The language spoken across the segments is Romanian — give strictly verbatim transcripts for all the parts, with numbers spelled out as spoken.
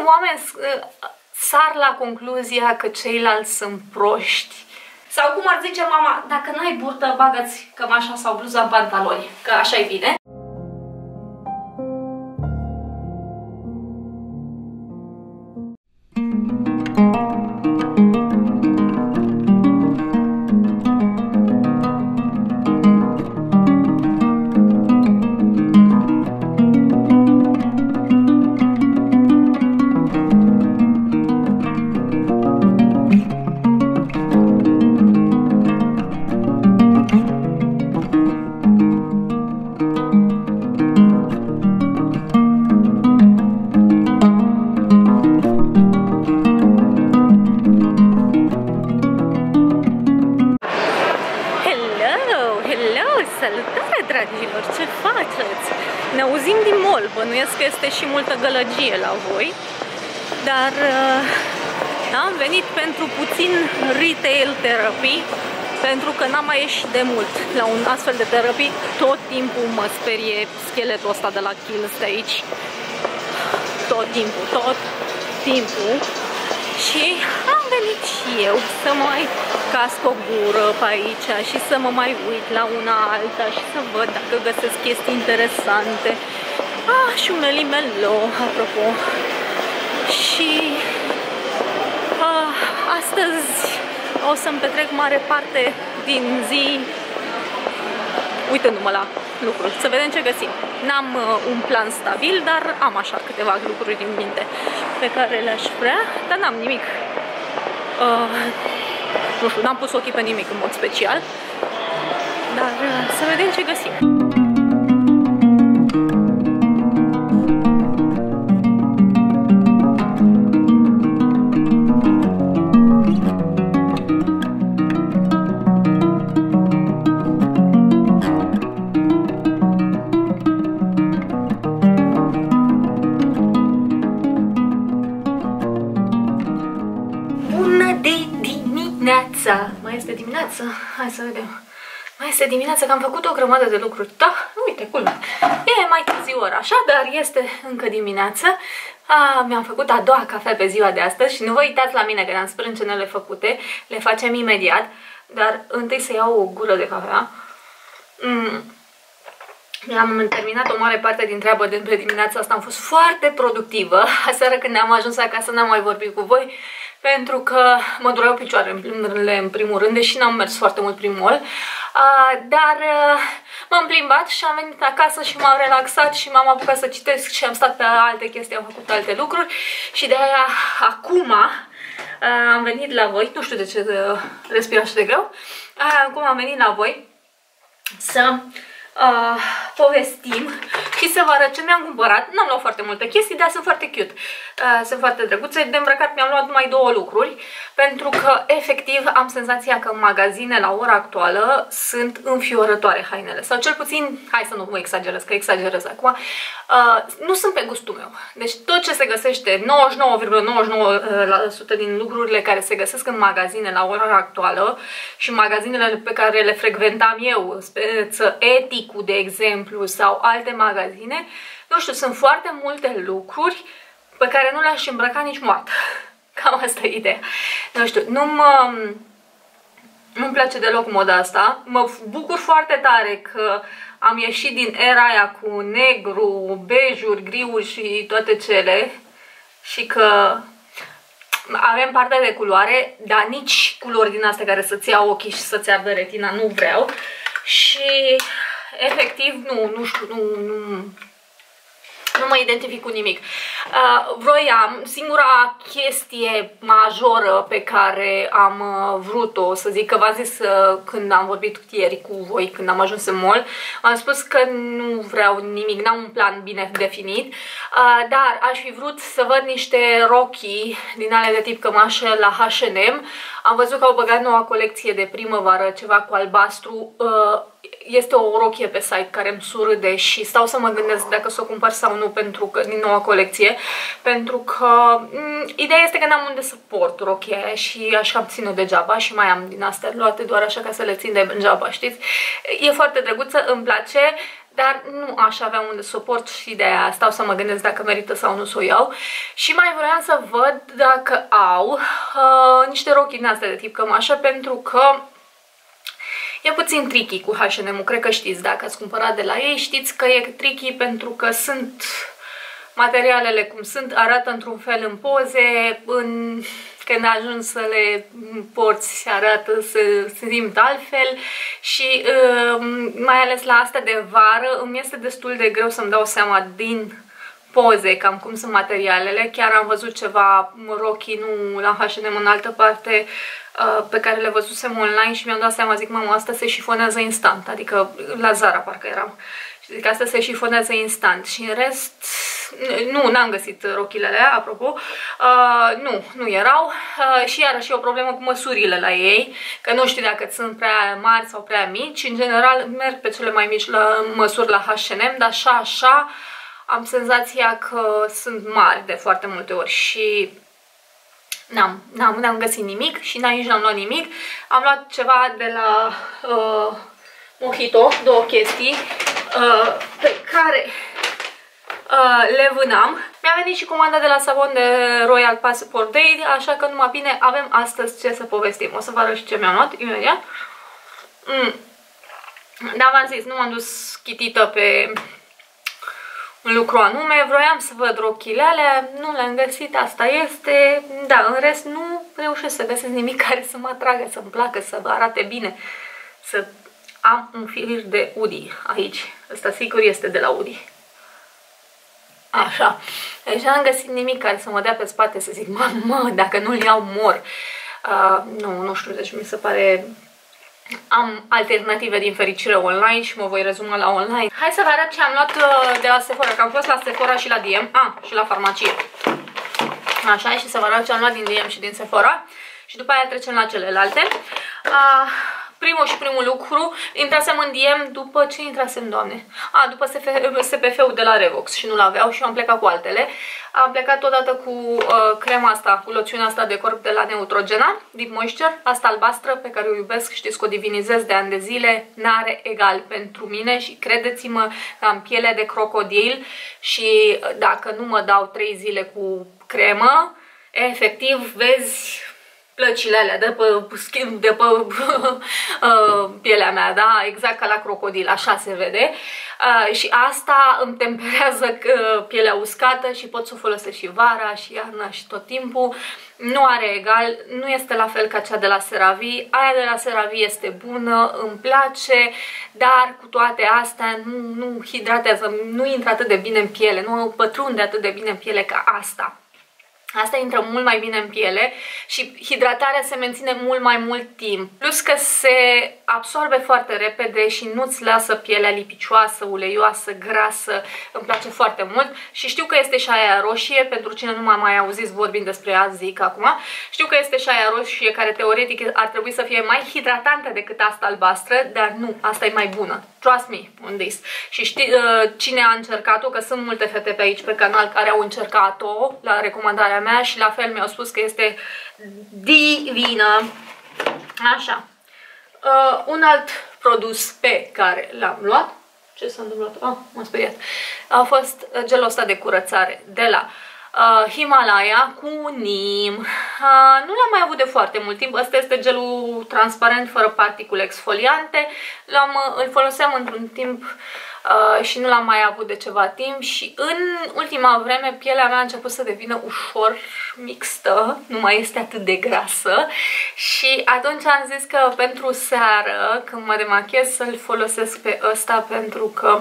oameni sar la concluzia că ceilalți sunt proști. Sau cum ar zice mama, dacă n-ai burtă, bagă-ți cămașa sau bluza în pantaloni, că așa-i bine. Salutare, dragilor! Ce faceți? Ne auzim din mall, bănuiesc că este și multă gălăgie la voi, dar uh, am venit pentru puțin retail therapy, pentru că n-am mai ieșit de mult la un astfel de terapii. Tot timpul mă sperie scheletul ăsta de la Kiehl's de aici. Tot timpul, tot timpul. Și am venit și eu să mai casc o gură pe aici și să mă mai uit la una alta și să văd dacă găsesc chestii interesante. Ah, și un elimelo, apropo. Și ah, astăzi o să-mi petrec mare parte din zi uitându-mă la lucruri, să vedem ce găsim. N-am uh, un plan stabil, dar am așa câteva lucruri din minte pe care le-aș vrea, dar n-am nimic. Uh, nu știu, n-am pus ochii pe nimic în mod special, dar uh, să vedem ce găsim. Mai este dimineață? Hai să vedem. Mai este dimineață, că am făcut o grămadă de lucruri. Da, uite, culme. E mai târziu ora așa, dar este încă dimineață. Mi-am făcut a doua cafea pe ziua de astăzi și nu vă uitați la mine că am sprâncenele făcute. Le facem imediat, dar întâi să iau o gură de cafea. Mm. Am terminat o mare parte din treabă de pe dimineața asta, am fost foarte productivă. Aseară când am ajuns acasă n-am mai vorbit cu voi, pentru că mă dureau picioarele în primul rând, deși n-am mers foarte mult prin mall. Uh, dar uh, m-am plimbat și am venit acasă și m-am relaxat și m-am apucat să citesc și am stat pe alte chestii, am făcut alte lucruri și de aia acum uh, am venit la voi, nu știu de ce uh, respir așa de greu, uh, acum am venit la voi să Uh, povestim și să vă arăt ce mi-am cumpărat. N-am luat foarte multe chestii, dar sunt foarte cute. Uh, sunt foarte drăguțe. De îmbrăcat mi-am luat numai două lucruri, pentru că efectiv am senzația că în magazine la ora actuală sunt înfiorătoare hainele. Sau cel puțin, hai să nu mă exagerez, că exagerez acum, uh, nu sunt pe gustul meu. Deci tot ce se găsește, nouăzeci și nouă virgulă nouăzeci și nouă la sută din lucrurile care se găsesc în magazine la ora actuală și magazinele pe care le frecventam eu, speță Etic, de exemplu, sau alte magazine, nu știu, sunt foarte multe lucruri pe care nu le-aș îmbrăca nici moartă. Cam asta e ideea. Nu știu, nu mă... nu-mi place deloc moda asta. Mă bucur foarte tare că am ieșit din era aia cu negru, bejuri, griuri și toate cele și că avem parte de culoare, dar nici culori din astea care să-ți ia ochii și să-ți ardă retina nu vreau. Și efectiv, nu, nu știu, nu, nu, nu mă identific cu nimic. Uh, vroiam, singura chestie majoră pe care am uh, vrut-o, să zic că v-am zis uh, când am vorbit ieri cu voi, când am ajuns în mall, am spus că nu vreau nimic, n-am un plan bine definit, uh, dar aș fi vrut să văd niște rochii din ale de tip cămașă la H and M. Am văzut că au băgat noua colecție de primăvară, ceva cu albastru. Uh, Este o rochie pe site care îmi surâde și stau să mă gândesc dacă să o cumpăr sau nu pentru că, din noua colecție, pentru că m ideea este că n-am unde să port rochia aia și așa am ținut degeaba și mai am din astea luate doar așa ca să le țin degeaba, știți? E foarte drăguță, îmi place, dar nu aș avea unde să o port și de aia stau să mă gândesc dacă merită sau nu să o iau. Și mai vreau să văd dacă au uh, niște rochi din astea de tip cămașă, pentru că e puțin tricky cu H and M-ul, cred că știți, dacă ați cumpărat de la ei, știți că e tricky pentru că sunt materialele cum sunt, arată într-un fel în poze, în... când ajungi să le porți arată, să se simt altfel și mai ales la astea de vară îmi este destul de greu să-mi dau seama din poze cam cum sunt materialele. Chiar am văzut ceva rochii, nu la H and M, în altă parte, pe care le văzusem online și mi-am dat seama, zic, mama, asta se șifonează instant, adică la Zara parcă eram. Și zic, asta se șifonează instant și în rest, nu, n-am găsit rochile alea, apropo, uh, nu, nu erau uh, și iarăși e o problemă cu măsurile la ei, că nu știu dacă sunt prea mari sau prea mici, în general merg pe cele mai mici la, măsuri la H and M, dar așa, așa, am senzația că sunt mari de foarte multe ori și n-am, n-am, n-am găsit nimic și nici n-am luat nimic. Am luat ceva de la uh, Mojito, două chestii uh, pe care uh, le vânam. Mi-a venit și comanda de la Savon de Royal Passport Day, așa că numai bine avem astăzi ce să povestim. O să vă arăt și ce mi-am luat imediat. Mm. Da, v-am zis, nu m-am dus chitită pe un lucru anume, vroiam să văd rochile alea, nu le-am găsit, asta este, da, în rest nu reușesc să găsesc nimic care să mă atragă, să-mi placă, să arate bine, să am un fir de Udi aici, ăsta sigur este de la Udi. Așa, deci n-am găsit nimic care să mă dea pe spate să zic, mamă, dacă nu-l iau mor. Uh, nu, nu știu, deci mi se pare... Am alternative din fericire online și mă voi rezuma la online. Hai să vă arăt ce am luat de la Sephora, că am fost la Sephora și la D M, ah, și la farmacie. Așa, și să vă arăt ce am luat din D M și din Sephora și după aia trecem la celelalte. Uh, primul și primul lucru, intrasem în D M după ce intrasem, doamne? A, după S P F-ul de la Revox și nu l-aveau și eu am plecat cu altele. Am plecat odată cu uh, crema asta, cu loțiunea asta de corp de la Neutrogena, Deep Moisture, asta albastră, pe care o iubesc, știți că o divinizez de ani de zile, n-are egal pentru mine și credeți-mă că am piele de crocodil și dacă nu mă dau trei zile cu cremă, efectiv vezi plăcile alea de pe, schimb, de pe uh, pielea mea, da? Exact ca la crocodil, așa se vede. Uh, și asta îmi temperează uh, pielea uscată și pot să o folosesc și vara și iarna și tot timpul. Nu are egal, nu este la fel ca cea de la CeraVe. Aia de la CeraVe este bună, îmi place, dar cu toate astea nu, nu hidratează, nu intră atât de bine în piele, nu pătrunde atât de bine în piele ca asta. Asta intră mult mai bine în piele și hidratarea se menține mult mai mult timp. Plus că se absorbe foarte repede și nu-ți lasă pielea lipicioasă, uleioasă, grasă. Îmi place foarte mult și știu că este și aia roșie, pentru cine nu m-a mai auzit vorbind despre ea, zic acum. Știu că este și aia roșie care teoretic ar trebui să fie mai hidratantă decât asta albastră, dar nu, asta e mai bună. Trust me on this. Și știi uh, cine a încercat-o, că sunt multe fete pe aici pe canal care au încercat-o la recomandarea mea și la fel mi-au spus că este divină. Așa. Uh, un alt produs pe care l-am luat. Ce s-a întâmplat? Ah, m-am speriat. A fost gelul ăsta de curățare de la uh, Himalaya cu Neem. Uh, nu l-am mai avut de foarte mult timp. Ăsta este gelul transparent fără particule exfoliante. L-am, îl foloseam într-un timp uh, și nu l-am mai avut de ceva timp și în ultima vreme pielea mea a început să devină ușor mixtă, nu mai este atât de grasă și atunci am zis că pentru seară, când mă demachiez, să-l folosesc pe ăsta pentru că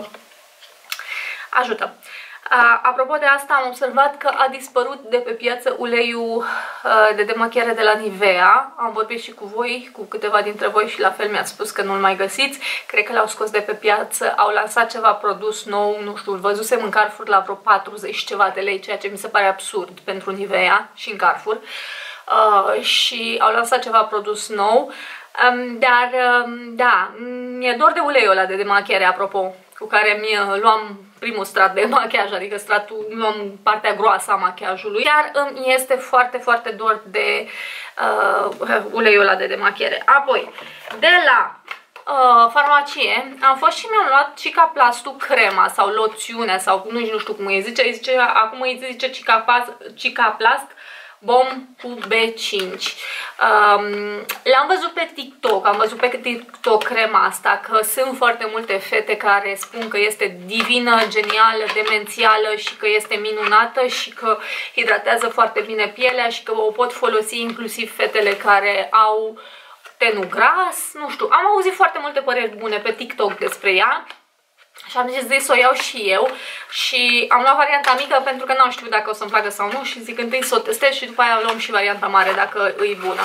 ajută. Uh, apropo de asta, am observat că a dispărut de pe piață uleiul uh, de demachiere de la Nivea. Am vorbit și cu voi, cu câteva dintre voi și la fel mi-ați spus că nu-l mai găsiți. Cred că l-au scos de pe piață, au lansat ceva produs nou, nu știu, îl văzusem în Carrefour la vreo patruzeci ceva de lei, ceea ce mi se pare absurd pentru Nivea și în Carrefour. Uh, și au lansat ceva produs nou. Um, dar, um, da, mi-e dor de uleiul ăla de demachiere, apropo, cu care mi luam primul strat de machiaj, adică stratul, luam partea groasă a machiajului. Chiar îmi este foarte, foarte dor de uh, uleiul ăla de demachiere. Apoi, de la uh, farmacie, am fost și mi-am luat Cicaplastul crema sau loțiunea sau nu, nu știu cum îi zice, îi zice acum îi zice Cicaplast Bomb cu B cinci. Um, L-am văzut pe TikTok, am văzut pe TikTok crema asta, că sunt foarte multe fete care spun că este divină, genială, demențială și că este minunată și că hidratează foarte bine pielea și că o pot folosi inclusiv fetele care au tenul gras, nu știu. Am auzit foarte multe păreri bune pe TikTok despre ea. Și am zis să o iau și eu și am luat varianta mică pentru că nu știu dacă o să-mi placă sau nu și zic întâi să o testez și după aia luăm și varianta mare dacă e bună.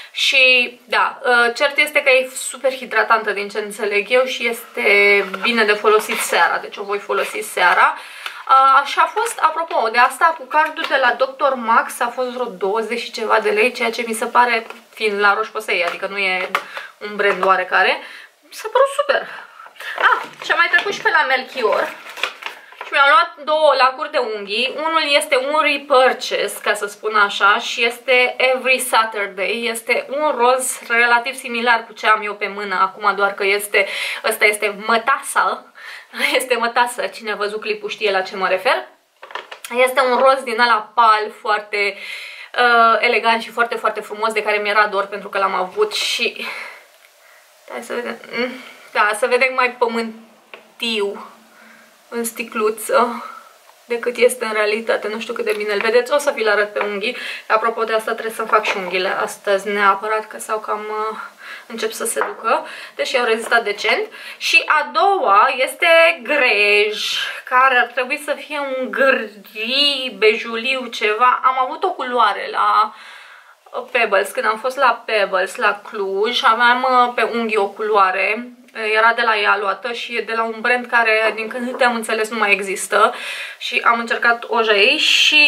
Și da, cert este că e super hidratantă din ce înțeleg eu și este bine de folosit seara, deci o voi folosi seara. Și a fost, apropo, de asta cu cardul de la doctor Max a fost vreo douăzeci și ceva de lei, ceea ce mi se pare, fiind la Roche-Posay, adică nu e un brand oarecare, mi s-a părut super. Ah, și am mai trecut și pe la Melchior și mi-am luat două lacuri de unghii. Unul este un repurchase, ca să spun așa, și este Every Saturday. Este un roz relativ similar cu ce am eu pe mână acum, doar că este, ăsta este mătasă. Este mătasă, cine a văzut clipul știe la ce mă refer. Este un roz din ăla pal, foarte uh, elegant și foarte, foarte frumos, de care mi-era dor pentru că l-am avut și... Hai să vedem... Mm. Da, să vedem mai pământiu în sticluță decât este în realitate. Nu știu cât de bine îl vedeți. O să vi-l arăt pe unghii. Apropo de asta trebuie să-mi fac și unghiile astăzi neapărat, că sau cam uh, încep să se ducă. Deși au rezistat decent. Și a doua este grej, care ar trebui să fie un gri, bejuliu, ceva. Am avut o culoare la... Pebbles, când am fost la Pebbles, la Cluj, aveam pe unghii o culoare, era de la ea luată și e de la un brand care, din câte am înțeles, nu mai există și am încercat oja ei și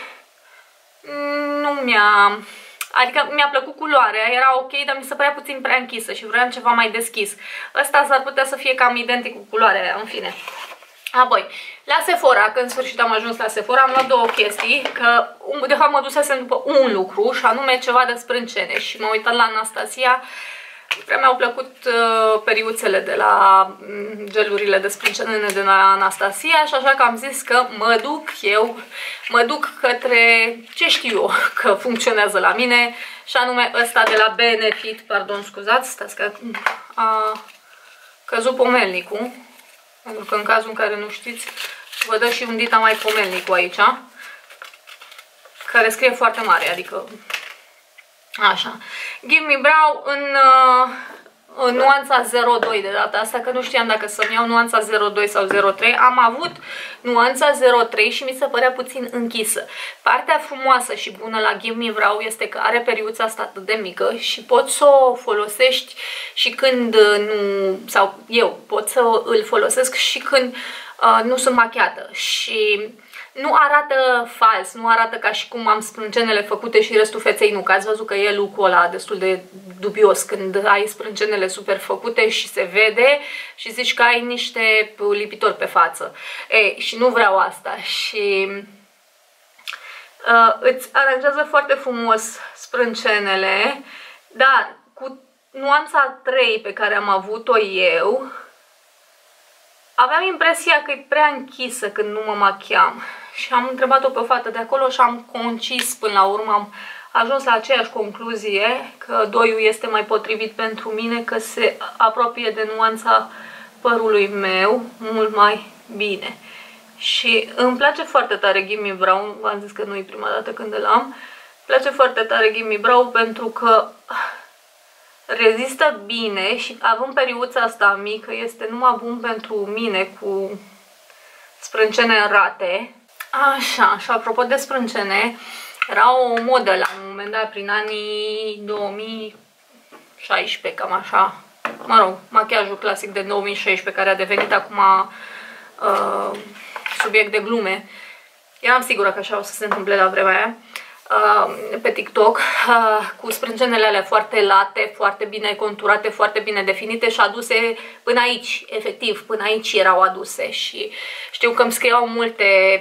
nu mi-a... Adică mi-a plăcut culoarea, era ok, dar mi se părea puțin prea închisă și vreau ceva mai deschis. Ăsta s-ar putea să fie cam identic cu culoarea aia, în fine. Apoi, la Sephora, că în sfârșit am ajuns la Sephora, am luat două chestii, că de fapt mă dusesem după un lucru și anume ceva de sprâncene și m-am uitat la Anastasia. Prea mi-au plăcut uh, periuțele de la um, gelurile de sprâncene de la Anastasia și așa că am zis că mă duc eu, mă duc către ce știu eu că funcționează la mine și anume ăsta de la Benefit, pardon, scuzați, stați că a căzut pomelnicul. Pentru că în cazul în care nu știți, vă dă și un dita mai pomelnicul aici, care scrie foarte mare, adică așa. Give Me Brow în, în nuanța zero doi de data asta, că nu știam dacă să-mi iau nuanța zero doi sau zero trei. Am avut nuanța zero trei și mi se părea puțin închisă. Partea frumoasă și bună la Give Me Brow este că are periuța asta atât de mică și poți să o folosești și când nu, sau eu pot să îl folosesc și când uh, nu sunt machiată și nu arată fals, nu arată ca și cum am sprâncenele făcute și restul feței nu, că ați văzut că e look-ul ăla destul de dubios când ai sprâncenele super făcute și se vede și zici că ai niște lipitori pe față. Ei, și nu vreau asta și uh, îți aranjează foarte frumos sprâncenele, dar cu nuanța trei pe care am avut-o eu, aveam impresia că e prea închisă când nu mă machiam. Și am întrebat-o pe o fată de acolo și am concis până la urmă, am ajuns la aceeași concluzie, că doiul este mai potrivit pentru mine, că se apropie de nuanța părului meu mult mai bine. Și îmi place foarte tare Give Me Brow, v-am zis că nu e prima dată când îl am, îmi place foarte tare Give Me Brow pentru că rezistă bine și având periuța asta mică este numai bun pentru mine cu sprâncene în rate. Așa, și apropo de sprâncene, era o modă la un moment dat prin anii două mii șaisprezece, cam așa. Mă rog, machiajul clasic de două mii șaisprezece care a devenit acum uh, subiect de glume. Eram sigură că așa o să se întâmple la vremea aia. Pe TikTok, cu sprâncenele alea foarte late, foarte bine conturate, foarte bine definite și aduse până aici, efectiv, până aici erau aduse și știu că îmi scriau multe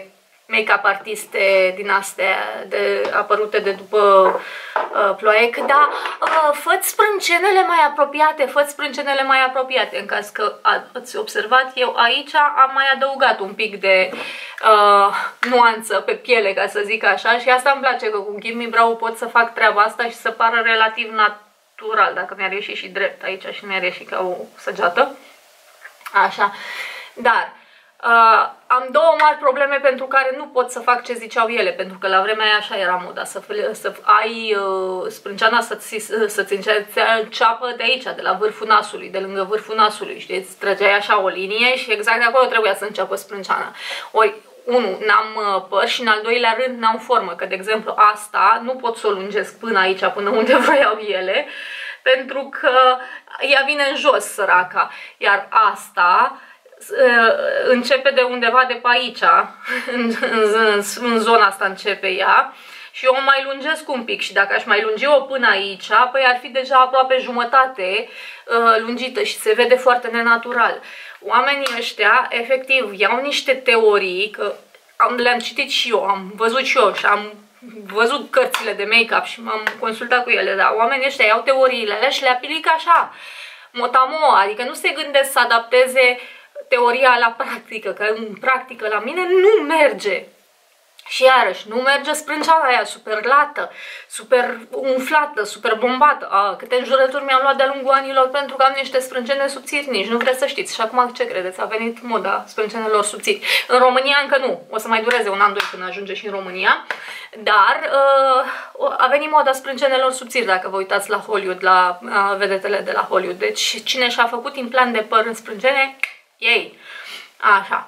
make-up artiste din astea de, apărute de după uh, ploaie, că da, uh, fă-ți sprâncenele mai apropiate, fă-ți sprâncenele mai apropiate, în caz că ați observat, eu aici am mai adăugat un pic de uh, nuanță pe piele, ca să zic așa, și asta îmi place, că cu Gimme Brow pot să fac treaba asta și să pară relativ natural, dacă mi-ar ieși și drept aici și mi-ar ieși ca o săgeată. Așa, dar uh, am două mari probleme pentru care nu pot să fac ce ziceau ele, pentru că la vremea aia așa era moda, să, să ai uh, sprânceana să-ți să înceapă de aici, de la vârful nasului, de lângă vârful nasului, știi, îți trăgeai așa o linie și exact de acolo trebuia să înceapă sprânceana. Ori, unu, n-am păr și în al doilea rând n-am formă, că de exemplu asta nu pot să o lungesc până aici, până unde vroiau ele, pentru că ea vine în jos, săraca, iar asta începe de undeva de pe aici, în, în, în zona asta începe ea și eu o mai lungesc un pic și dacă aș mai lungi-o până aici, păi ar fi deja aproape jumătate uh, lungită și se vede foarte nenatural. Oamenii ăștia, efectiv, iau niște teorii, că le-am citit și eu, am văzut și eu și am văzut cărțile de make-up și m-am consultat cu ele, dar oamenii ăștia iau teoriile alea și le aplică așa, motamo, adică nu se gândesc să adapteze teoria la practică, că în practică la mine nu merge. Și iarăși, nu merge sprânceana aia super lată, super umflată, super bombată. A, câte înjurături mi-am luat de-a lungul anilor pentru că am niște sprâncene subțiri, nici nu vreți să știți. Și acum ce credeți? A venit moda sprâncenelor subțiri. În România încă nu. O să mai dureze un an, doi până ajunge și în România. Dar uh, a venit moda sprâncenelor subțiri, dacă vă uitați la Hollywood, la uh, vedetele de la Hollywood. Deci cine și-a făcut implant de păr în sprâncene, ei. Așa.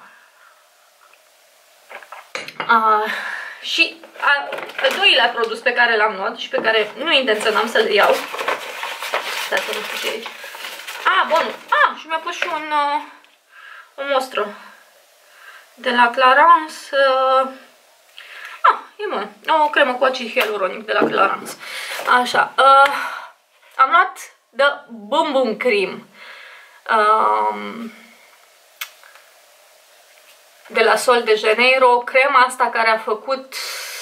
Uh, și a, al doilea produs pe care l-am luat și pe care nu intenționam să-l iau. Stai să nu știu ce e aici. Ah, bun. Ah, și mi-a pus și un, uh, o mostră de la Clarins. Uh, ah, e bun. O cremă cu acid hialuronic de la Clarins. Așa. Uh, am luat The Boom Boom Cream. Um, de la Sol de Janeiro, crema asta care a făcut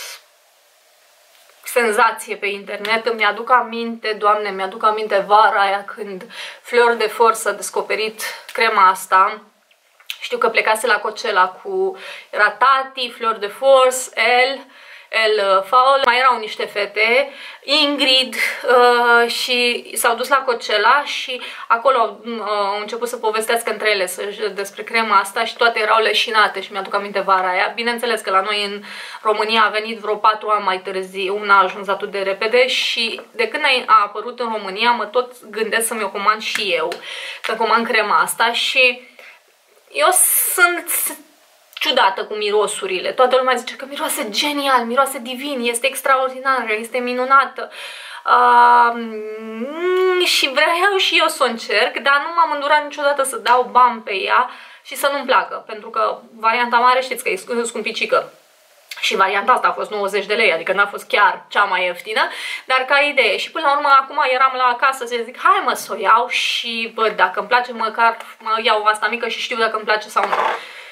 senzație pe internet. Îmi aduc aminte, Doamne, mi-aduc aminte vara aia când Fleur de Force a descoperit crema asta. Știu că plecase la Coachella cu era Tati, Fleur de Force, El, El Faul, mai erau niște fete, Ingrid, uh, și s-au dus la Coachella și acolo uh, au început să povestească între ele despre crema asta și toate erau leșinate și mi-aduc aminte vara aia. Bineînțeles că la noi în România a venit vreo patru ani mai târziu, una a ajuns atât de repede și de când a apărut în România mă tot gândesc să mi-o comand și eu, să comand crema asta și eu sunt ciudată cu mirosurile. Toată lumea zice că miroase genial, miroase divin, este extraordinară, este minunată. Uh, și vreau și eu să o încerc, dar nu m-am îndurat niciodată să dau bani pe ea și să nu-mi placă, pentru că varianta mare știți că e scumpicică. Și varianta asta a fost nouăzeci de lei, adică n-a fost chiar cea mai ieftină, dar ca idee. Și până la urmă, acum eram la acasă să zic, hai mă să o iau și bă, dacă îmi place măcar mă iau asta mică și știu dacă îmi place sau nu.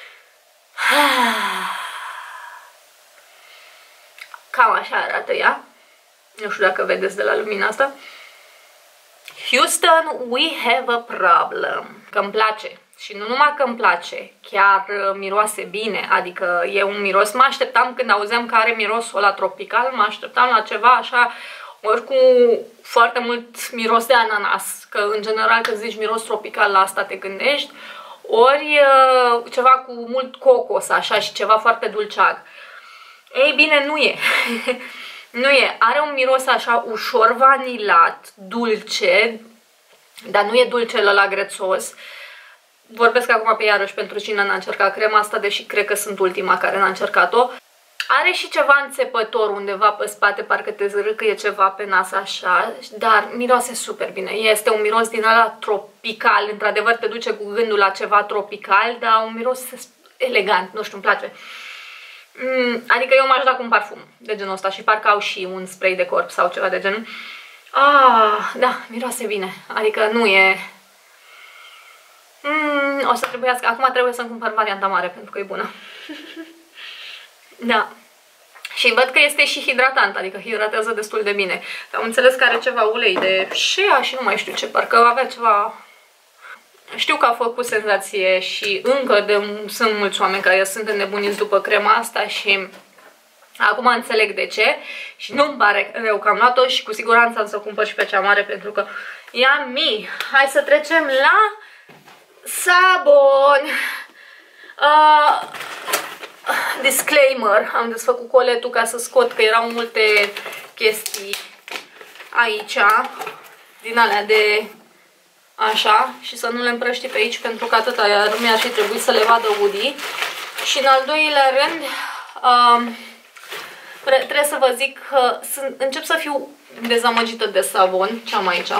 Cam așa arată ea. Nu știu dacă vedeți de la lumina asta. Houston, we have a problem. Că îmi place. Și nu numai că îmi place, chiar miroase bine. Adică e un miros. Mă așteptam când auzeam că are mirosul ăla tropical, mă așteptam la ceva așa, ori cu foarte mult miros de ananas. Că în general când zici miros tropical la asta te gândești. Ori uh, ceva cu mult cocos, așa, și ceva foarte dulceag. Ei bine, nu e. Nu e. Are un miros așa ușor vanilat, dulce, dar nu e dulce ăla grețos. Vorbesc acum pe iarăși pentru cine n-a încercat crema asta, deși cred că sunt ultima care n-a încercat-o. Are și ceva înțepător undeva pe spate, parcă te zărâcăie ceva pe nas așa, dar miroase super bine. Este un miros din ăla tropical, într-adevăr te duce cu gândul la ceva tropical, dar un miros elegant, nu știu, îmi place. Mm, adică eu m-aș da cu un parfum de genul ăsta și parcă au și un spray de corp sau ceva de genul. Ah, da, miroase bine, adică nu e... Mm, o să trebuiască, acum trebuie să-mi cumpăr varianta mare pentru că e bună. Da. Și văd că este și hidratant, adică hidratează destul de bine. Am înțeles că are ceva ulei de shea și nu mai știu ce, parcă avea ceva... Știu că a făcut senzație și încă de, sunt mulți oameni care sunt înnebuniți după crema asta și acum înțeleg de ce și nu-mi pare rău că am luat-o și cu siguranță am să o cumpăr și pe cea mare pentru că ia mi. Hai să trecem la sabon. Uh, disclaimer, am desfăcut coletul ca să scot că erau multe chestii aici din alea de așa și să nu le împrăști pe aici pentru că atâta nu mi-ar fi trebuit să le vadă Woody. Și în al doilea rând uh, trebuie să vă zic că sunt, încep să fiu dezamăgită de sabon. Ce am aici?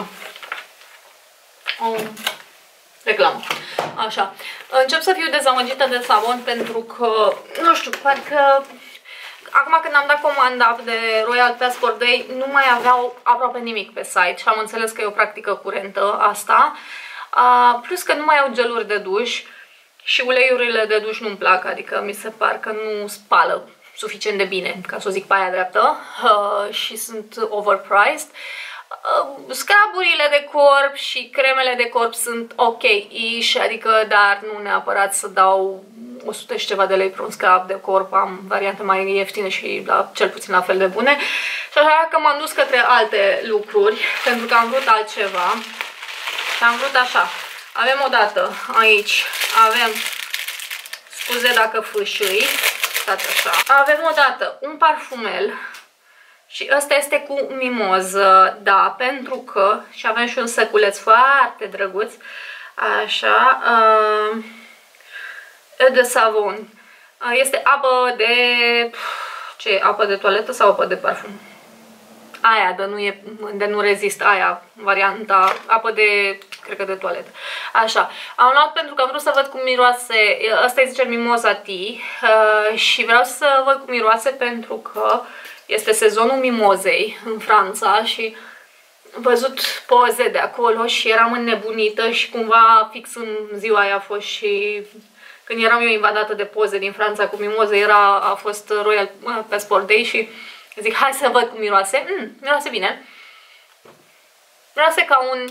O reclamă. Așa. Încep să fiu dezamăgită de sabon pentru că, nu știu, parcă acum când am dat comanda de Royal Passport Day nu mai aveau aproape nimic pe site și am înțeles că e o practică curentă asta. Uh, plus că nu mai au geluri de duș și uleiurile de duș nu-mi plac, adică mi se par că nu spală suficient de bine, ca să o zic pe aia dreaptă, uh, și sunt overpriced. Uh, scraburile de corp și cremele de corp sunt ok-ish, adică, dar nu neapărat să dau o sută și ceva de lei pe un scrab de corp, am variante mai ieftine și la, cel puțin la fel de bune. Și așa că m-am dus către alte lucruri, pentru că am vrut altceva. Și am vrut așa. Avem o dată aici, avem, scuze dacă fâșâi, stați așa. Avem o dată un parfumel și ăsta este cu mimoză, da, pentru că, și avem și un săculeț foarte drăguț, așa, uh, de savon. Este apă de... ce? Apă de toaletă sau apă de parfum? Aia, de nu, e, de nu rezist, aia, varianta, apă de, cred că de toaletă. Așa, am luat pentru că am vrut să văd cum miroase, ăsta îi zice Mimosa Tea, uh, și vreau să văd cum miroase pentru că este sezonul mimozei în Franța și am văzut poze de acolo și eram înnebunită și cumva fix în ziua aia a fost și... Când eram eu invadată de poze din Franța cu mimoză, era, a fost Royal Passport Day și zic, hai să văd cum miroase. Mm, miroase bine. Miroase ca un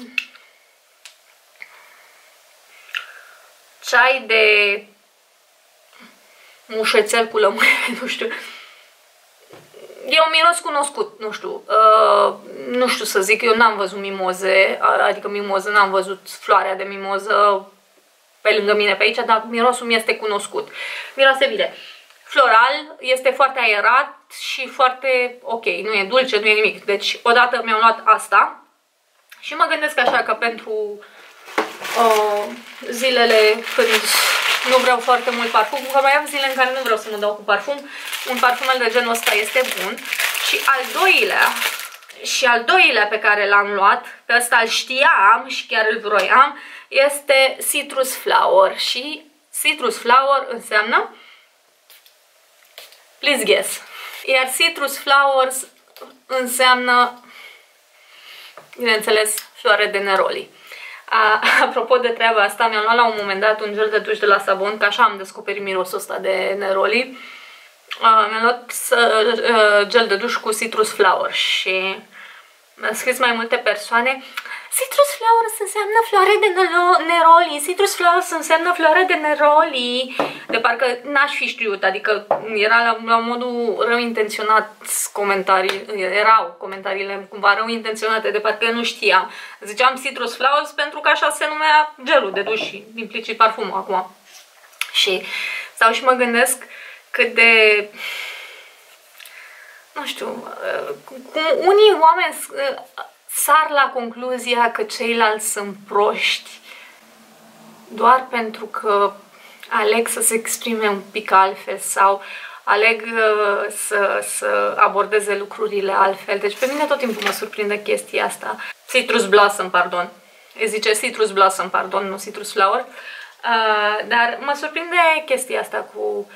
ceai de mușețel cu lămâie, nu știu. E un miros cunoscut, nu știu. Uh, nu știu să zic, eu n-am văzut mimoze, adică mimoză, n-am văzut floarea de mimoză pe lângă mine pe aici, dar mirosul mi este cunoscut. Miroase bine. Floral, este foarte aerat și foarte ok, nu e dulce, nu e nimic. Deci odată mi-am luat asta și mă gândesc așa că pentru uh, zilele când nu vreau foarte mult parfum, că mai am zile în care nu vreau să mă dau cu parfum, un parfumel de genul ăsta este bun. Și al doilea, și al doilea pe care l-am luat, pe ăsta îl știam și chiar îl vroiam, este Citrus Flower și Citrus Flower înseamnă, please guess, iar Citrus Flowers înseamnă, bineînțeles, floare de neroli. A, apropo de treaba asta, mi-am luat la un moment dat un gel de duș de la Sabon, că așa am descoperit mirosul ăsta de neroli. Mi-am luat uh, gel de duș cu Citrus Flower și mi-au scris mai multe persoane: Citrus Flowers înseamnă floare de neroli, Citrus Flowers înseamnă floare de neroli. De parcă n-aș fi știut, adică era la, la modul rău intenționat comentarii, erau comentariile cumva rău intenționate, de parcă nu știam. Ziceam Citrus Flowers pentru că așa se numea gelul de duș și implicit parfumul acum. Și stau și mă gândesc cât de... nu știu, cum unii oameni sar la concluzia că ceilalți sunt proști doar pentru că aleg să se exprime un pic altfel sau aleg să, să abordeze lucrurile altfel. Deci pe mine tot timpul mă surprinde chestia asta. Citrus Blossom, pardon. E zice Citrus Blossom, pardon, nu Citrus Flower. Uh, dar mă surprinde chestia asta cu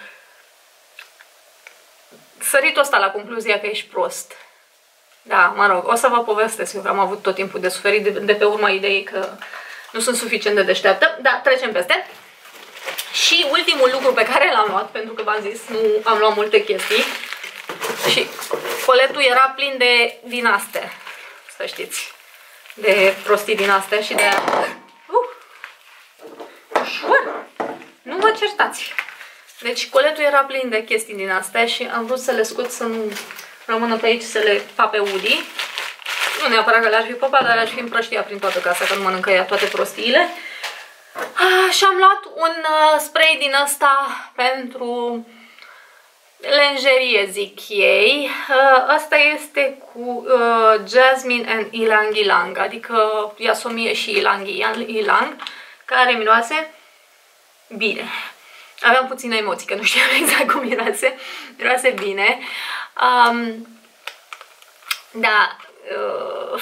săritul ăsta la concluzia că ești prost. Da, mă rog, o să vă povestesc, eu că am avut tot timpul de suferit de, de pe urma ideii că nu sunt suficient de deșteaptă, dar trecem peste. Și ultimul lucru pe care l-am luat, pentru că v-am zis, nu am luat multe chestii, și coletul era plin de din astea, să știți, de prostii din astea și de uh, ușor, nu vă certați. Deci coletul era plin de chestii din astea și am vrut să le scot să nu rămână pe aici, să le pape Woody. Nu neapărat că le-ar fi păpat, dar le-ar fi împrăștiat prin toată casa, că nu mănâncă ea toate prostiile. Ah, și am luat un uh, spray din ăsta pentru lenjerie, zic ei. Uh, asta este cu uh, Jasmine and Ylang Ylang, adică Iasomie și Ylang Ylang, care miroase bine. Aveam puține emoții, că nu știam exact cum miroase. Miroase bine. Um, da. Uh,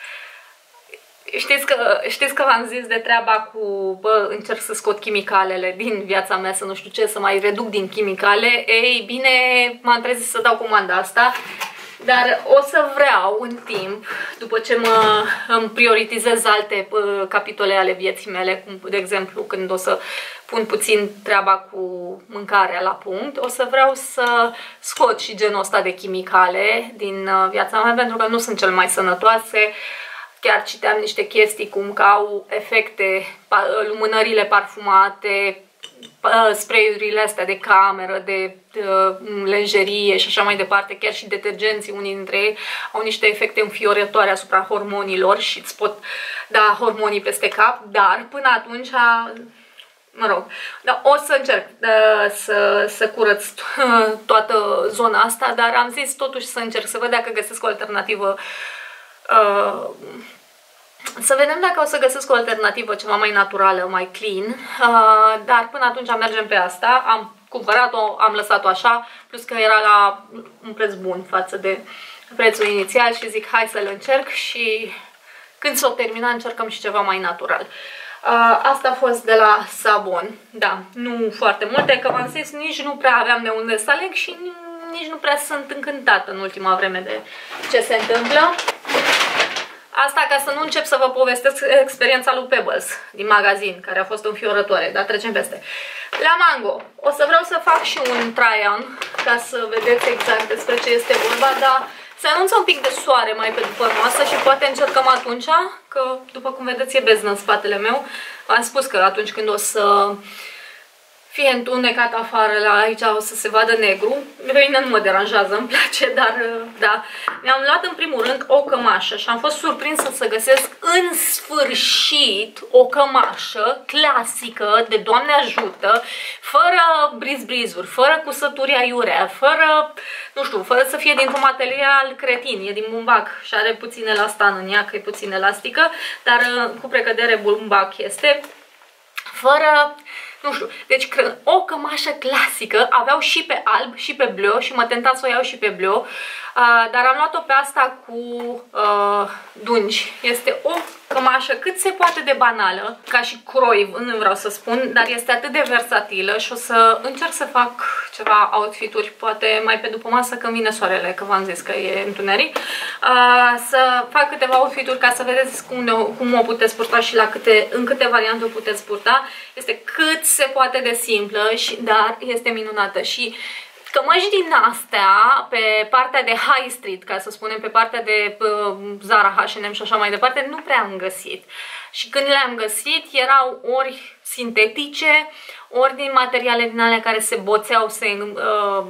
Știți că, știți că v-am zis de treaba cu, bă, încerc să scot chimicalele din viața mea, să nu știu ce, să mai reduc din chimicale. Ei bine, m-am trezit să dau comanda asta, dar o să vreau în timp, după ce mă îmi prioritizez alte bă, capitole ale vieții mele, cum de exemplu când o să pun puțin treaba cu mâncarea la punct, o să vreau să scot și genul ăsta de chimicale din viața mea, pentru că nu sunt cel mai sănătoase. Chiar citeam niște chestii cum că au efecte, lumânările parfumate, spray-urile astea de cameră, de, de lenjerie și așa mai departe, chiar și detergenții, unii dintre ei au niște efecte înfiorătoare asupra hormonilor și îți pot da hormonii peste cap, dar până atunci, mă rog, dar o să încerc uh, să, să curăț toată zona asta, dar am zis totuși să încerc să văd dacă găsesc o alternativă. Uh, să vedem dacă o să găsesc o alternativă ceva mai naturală, mai clean, uh, dar până atunci mergem pe asta. Am cumpărat-o, am lăsat-o așa, plus că era la un preț bun față de prețul inițial și zic hai să-l încerc și când s-o termina încercăm și ceva mai natural. Uh, asta a fost de la Sabon, da, nu foarte multe, că v-am zis, nici nu prea aveam de unde să aleg și nici nu prea sunt încântată în ultima vreme de ce se întâmplă. Asta ca să nu încep să vă povestesc experiența lui Pebbles din magazin, care a fost înfiorătoare, dar trecem peste. La Mango, o să vreau să fac și un try-on, ca să vedeți exact despre ce este vorba, dar se anunță un pic de soare mai pe după masă și poate încercăm atunci, că după cum vedeți e beznă în spatele meu. Am spus că atunci când o să fie întunecat afară, la aici o să se vadă negru. Pe mine nu mă deranjează, îmi place, dar da. Mi-am luat în primul rând o cămașă și am fost surprinsă să găsesc în sfârșit o cămașă clasică de Doamne ajută, fără briz-brizuri, fără cusături aiurea, fără, nu știu, fără să fie dintr-un material cretin, e din bumbac și are puțin elastan în ea, că e puțin elastică, dar cu precădere bumbac este, fără... Nu știu, deci o cămașă clasică, aveau și pe alb și pe bleu și mă tenta să o iau și pe bleu, uh, dar am luat-o pe asta cu uh, dungi. Este o cămașă cât se poate de banală, ca și croi, nu vreau să spun, dar este atât de versatilă și o să încerc să fac ceva outfituri, poate mai pe după masă când vine soarele, că v-am zis că e întuneric, uh, să fac câteva outfituri ca să vedeți cum, cum o puteți purta și la câte, în câte variante o puteți purta. Este cât se poate de simplă, și, dar este minunată. Și cămăși din astea, pe partea de High Street, ca să spunem, pe partea de uh, Zara, H and M și așa mai departe, nu prea am găsit. Și când le-am găsit, erau ori sintetice, ori din materiale din alea care se boțeau, se, uh,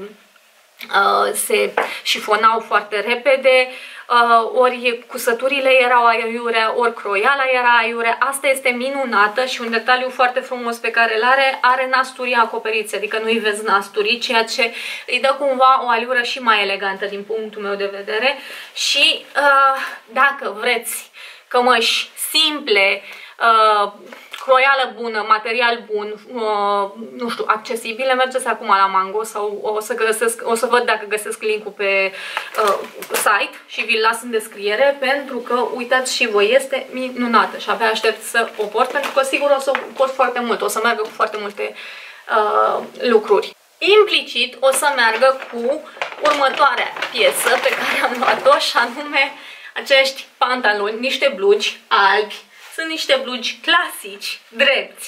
uh, se șifonau foarte repede, uh, ori cusăturile erau aiurea, ori croiala era aiurea. Asta este minunată și un detaliu foarte frumos pe care îl are, are nasturii acoperiți, adică nu-i vezi nasturii, ceea ce îi dă cumva o aliură și mai elegantă din punctul meu de vedere. Și uh, dacă vreți cămăși simple, uh, croială bună, material bun, uh, nu știu, accesibile, mergeți acum la Mango sau o să, găsesc, o să văd dacă găsesc link-ul pe uh, site și vi-l las în descriere, pentru că, uitați și voi, este minunată și abia aștept să o port, pentru că sigur o să o port foarte mult, o să meargă cu foarte multe uh, lucruri. Implicit o să meargă cu următoarea piesă pe care am luat-o, și anume acești pantaloni, niște blugi albi. Sunt niște blugi clasici, drepți,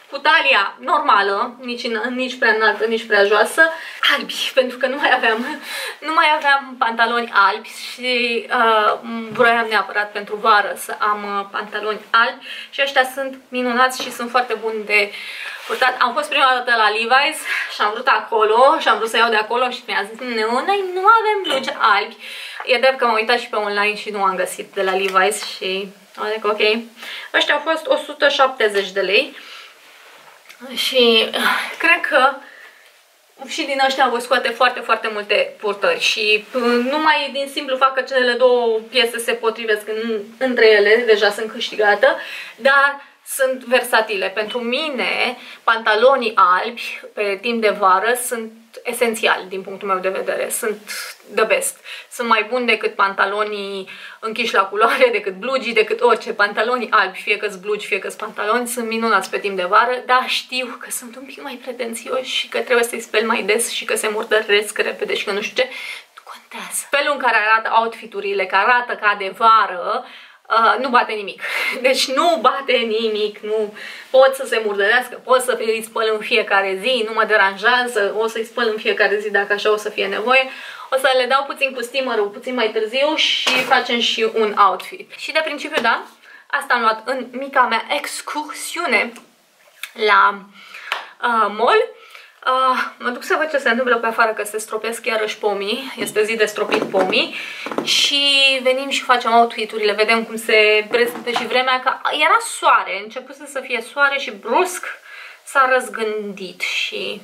cu talia normală, nici, nici prea înaltă, nici prea joasă, albi, pentru că nu mai aveam, nu mai aveam pantaloni albi și uh, vroiam neapărat pentru vară să am uh, pantaloni albi și ăștia sunt minunați și sunt foarte buni de purtat. Am fost prima dată la Levi's și am vrut acolo și am vrut să iau de acolo și mi-a zis nu, noi nu avem blugi albi. E drept că m-am uitat și pe online și nu am găsit de la Levi's și adic ok. Ăștia au fost o sută șaptezeci de lei și cred că și din ăștia voi scoate foarte, foarte multe purtări și numai din simplu fapt că cele două piese se potrivesc în, între ele, deja sunt câștigată, dar sunt versatile. Pentru mine, pantalonii albi pe timp de vară sunt esențiali din punctul meu de vedere. Sunt the best. Sunt mai buni decât pantalonii închiși la culoare, decât blugii, decât orice. Pantalonii albi, fie că-s blugi, fie că-s pantaloni, sunt minunați pe timp de vară, dar știu că sunt un pic mai pretențioși și că trebuie să-i speli mai des și că se murdăresc repede și că nu știu ce. Nu contează. Felul în care arată outfiturile, că arată ca de vară, Uh, nu bate nimic. Deci nu bate nimic, nu pot să se murdărească, pot să îi spăl în fiecare zi, nu mă deranjează, o să-i spăl în fiecare zi dacă așa o să fie nevoie. O să le dau puțin cu steamer-ul puțin mai târziu și facem și un outfit. Și de principiu, da, asta am luat în mica mea excursiune la uh, mall. Uh, mă duc să văd ce se întâmplă pe afară, că se stropesc iarăși pomii, este zi de stropit pomii și venim și facem outfit-urile, vedem cum se prezintă și vremea, că era soare, începuse să fie soare și brusc s-a răzgândit și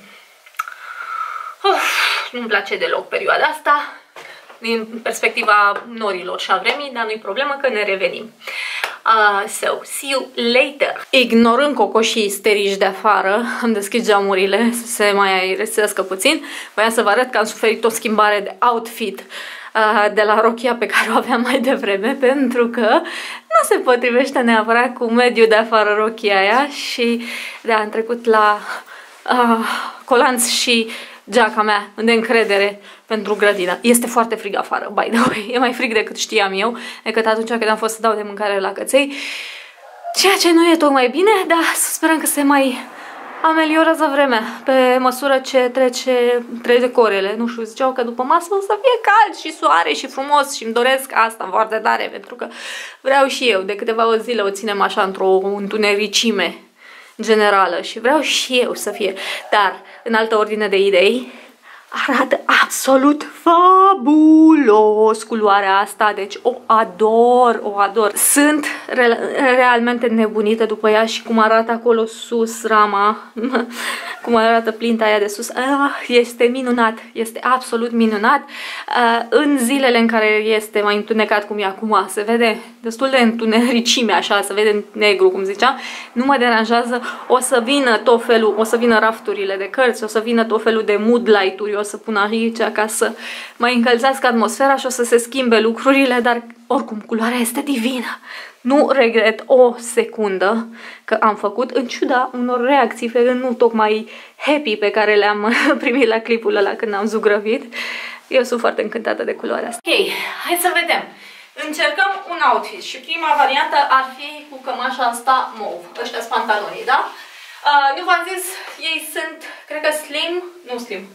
nu-mi place deloc perioada asta din perspectiva norilor și a vremii, dar nu-i problemă că ne revenim. Uh, so, see you later. Ignorând cocoșii isterici de afară, am deschis geamurile să se mai aeresească puțin. Voiam să vă arăt că am suferit o schimbare de outfit uh, de la rochia pe care o aveam mai devreme, pentru că nu se potrivește neapărat cu mediul de afară rochia aia și de am trecut la uh, colanți și geaca mea de încredere pentru grădină. Este foarte frig afară, by the way. E mai frig decât știam eu, decât atunci când am fost să dau de mâncare la căței. Ceea ce nu e tocmai bine, dar să sperăm că se mai ameliorează vremea pe măsură ce trece, trece corele. Nu știu, ziceau că după masă o să fie cald și soare și frumos și îmi doresc asta foarte tare, pentru că vreau și eu. De câteva zile o ținem așa într-o întunericime generală și vreau și eu să fie. Dar, în altă ordine de idei, arată absolut fabulos culoarea asta, deci o ador, o ador. Sunt re realmente nebunită după ea și cum arată acolo sus rama, cum arată plinta aia de sus, ah, este minunat, este absolut minunat. Uh, în zilele în care este mai întunecat cum e acum, se vede destul de întunericime așa, se vede negru, cum ziceam, nu mă deranjează, o să vină tot felul, o să vină rafturile de cărți, o să vină tot felul de mood light-uri, o să pun aici ca să mai încălzească atmosfera și o să se schimbe lucrurile, dar oricum culoarea este divină. Nu regret o secundă că am făcut, în ciuda unor reacții nu tocmai happy pe care le-am primit la clipul ăla când am zugrăvit. Eu sunt foarte încântată de culoarea asta. Ok, hai să vedem. Încercăm un outfit și prima variantă ar fi cu cămașa asta mauve. Ăștia sunt pantalonii, da? Uh, nu v-am zis, ei sunt, cred că slim, nu slim.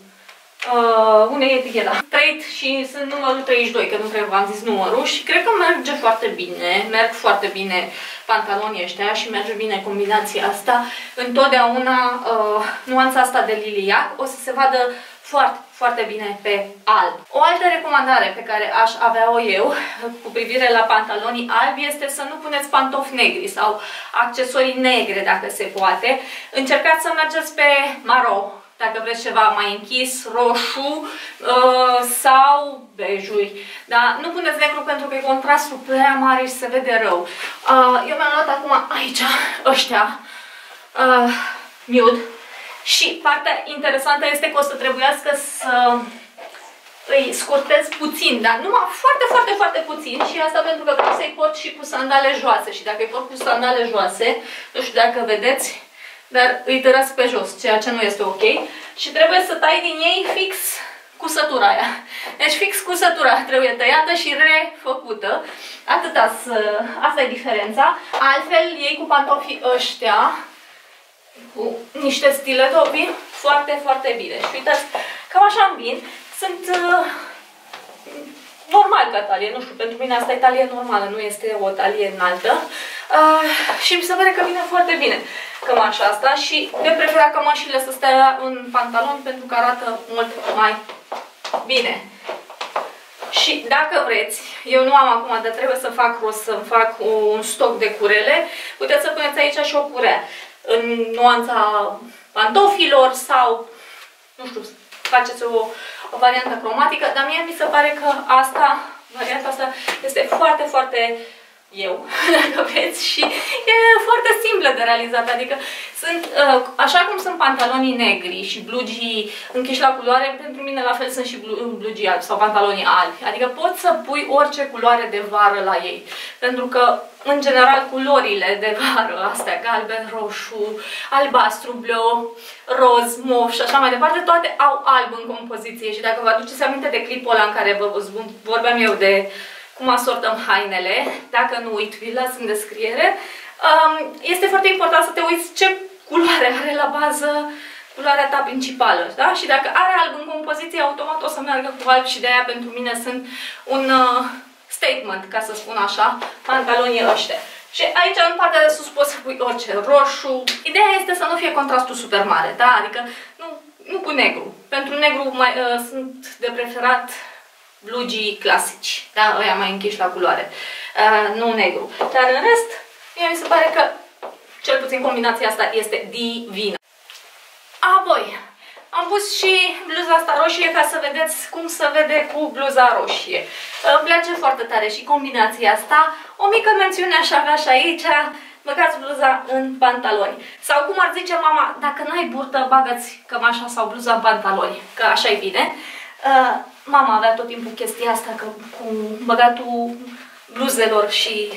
Uh, unde e eticheta? Straight și sunt numărul treizeci și doi, că nu cred că v-am zis numărul și cred că merge foarte bine, merg foarte bine pantalonii ăștia și merge bine combinația asta. Întotdeauna uh, nuanța asta de liliac o să se vadă foarte, foarte bine pe alb. O altă recomandare pe care aș avea-o eu cu privire la pantalonii albi este să nu puneți pantofi negri sau accesorii negre dacă se poate. Încercați să mergeți pe maro, dacă vreți ceva mai închis, roșu uh, sau bejuri. Dar nu puneți negru pentru că e contrastul prea mare și se vede rău. Uh, eu mi-am luat acum aici ăștia uh, nude. Și partea interesantă este că o să trebuiască să îi scurtez puțin, dar numai foarte, foarte, foarte puțin și asta pentru că vreau să-i port și cu sandale joase și dacă îi port cu sandale joase, nu știu dacă vedeți, dar îi tărăsc pe jos, ceea ce nu este ok și trebuie să tai din ei fix cusătura aia. Deci fix cusătura trebuie tăiată și refăcută. Atâta, asta e diferența. Altfel, ei cu pantofii ăștia cu niște stiletovi foarte, foarte bine. Și uitați, cam așa îmi vin. Sunt uh, normal ca talie, nu știu, pentru mine asta e talie normală, nu este o talie înaltă. Uh, și mi se pare că vine foarte bine cămașa asta și de preferat cămașile să stea în pantaloni pentru că arată mult mai bine. Și dacă vreți, eu nu am acum, dar trebuie să fac rost să-mi fac un stoc de curele, puteți să puneți aici și o curea în nuanța pantofilor sau, nu știu, faceți o, o variantă cromatică, dar mie mi se pare că asta, varianta asta este foarte, foarte eu, dacă vreți, și e foarte simplă de realizat, adică sunt, așa cum sunt pantalonii negri și blugii închiși la culoare, pentru mine la fel sunt și blugii albi sau pantalonii albi, adică poți să pui orice culoare de vară la ei, pentru că, în general, culorile de vară, astea, galben, roșu, albastru, bleu, roz, mov și așa mai departe, toate au alb în compoziție și dacă vă aduceți aminte de clipul ăla în care vă vorbeam eu de cum asortăm hainele, dacă nu uit, vi las în descriere, este foarte important să te uiți ce culoare are la bază culoarea ta principală, da? Și dacă are alb în compoziție, automat o să meargă cu alb și de aia pentru mine sunt un uh, statement, ca să spun așa, pantalonii ăștia. Și aici în partea de sus poți să pui orice, roșu. Ideea este să nu fie contrastul super mare, da? Adică nu, nu cu negru. Pentru negru mai, uh, sunt de preferat blugii clasici, da? Ăia mai închiși la culoare, uh, nu negru. Dar în rest, mie mi se pare că cel puțin combinația asta este divină. Apoi, am pus și bluza asta roșie ca să vedeți cum se vede cu bluza roșie. Îmi place foarte tare și combinația asta. O mică mențiune aș avea și aici, băgați bluza în pantaloni. Sau cum ar zice mama, dacă n-ai burtă, bagați cămașa sau bluza în pantaloni, că așa e bine. Uh, mama avea tot timpul chestia asta că, cu băgatul bluzelor și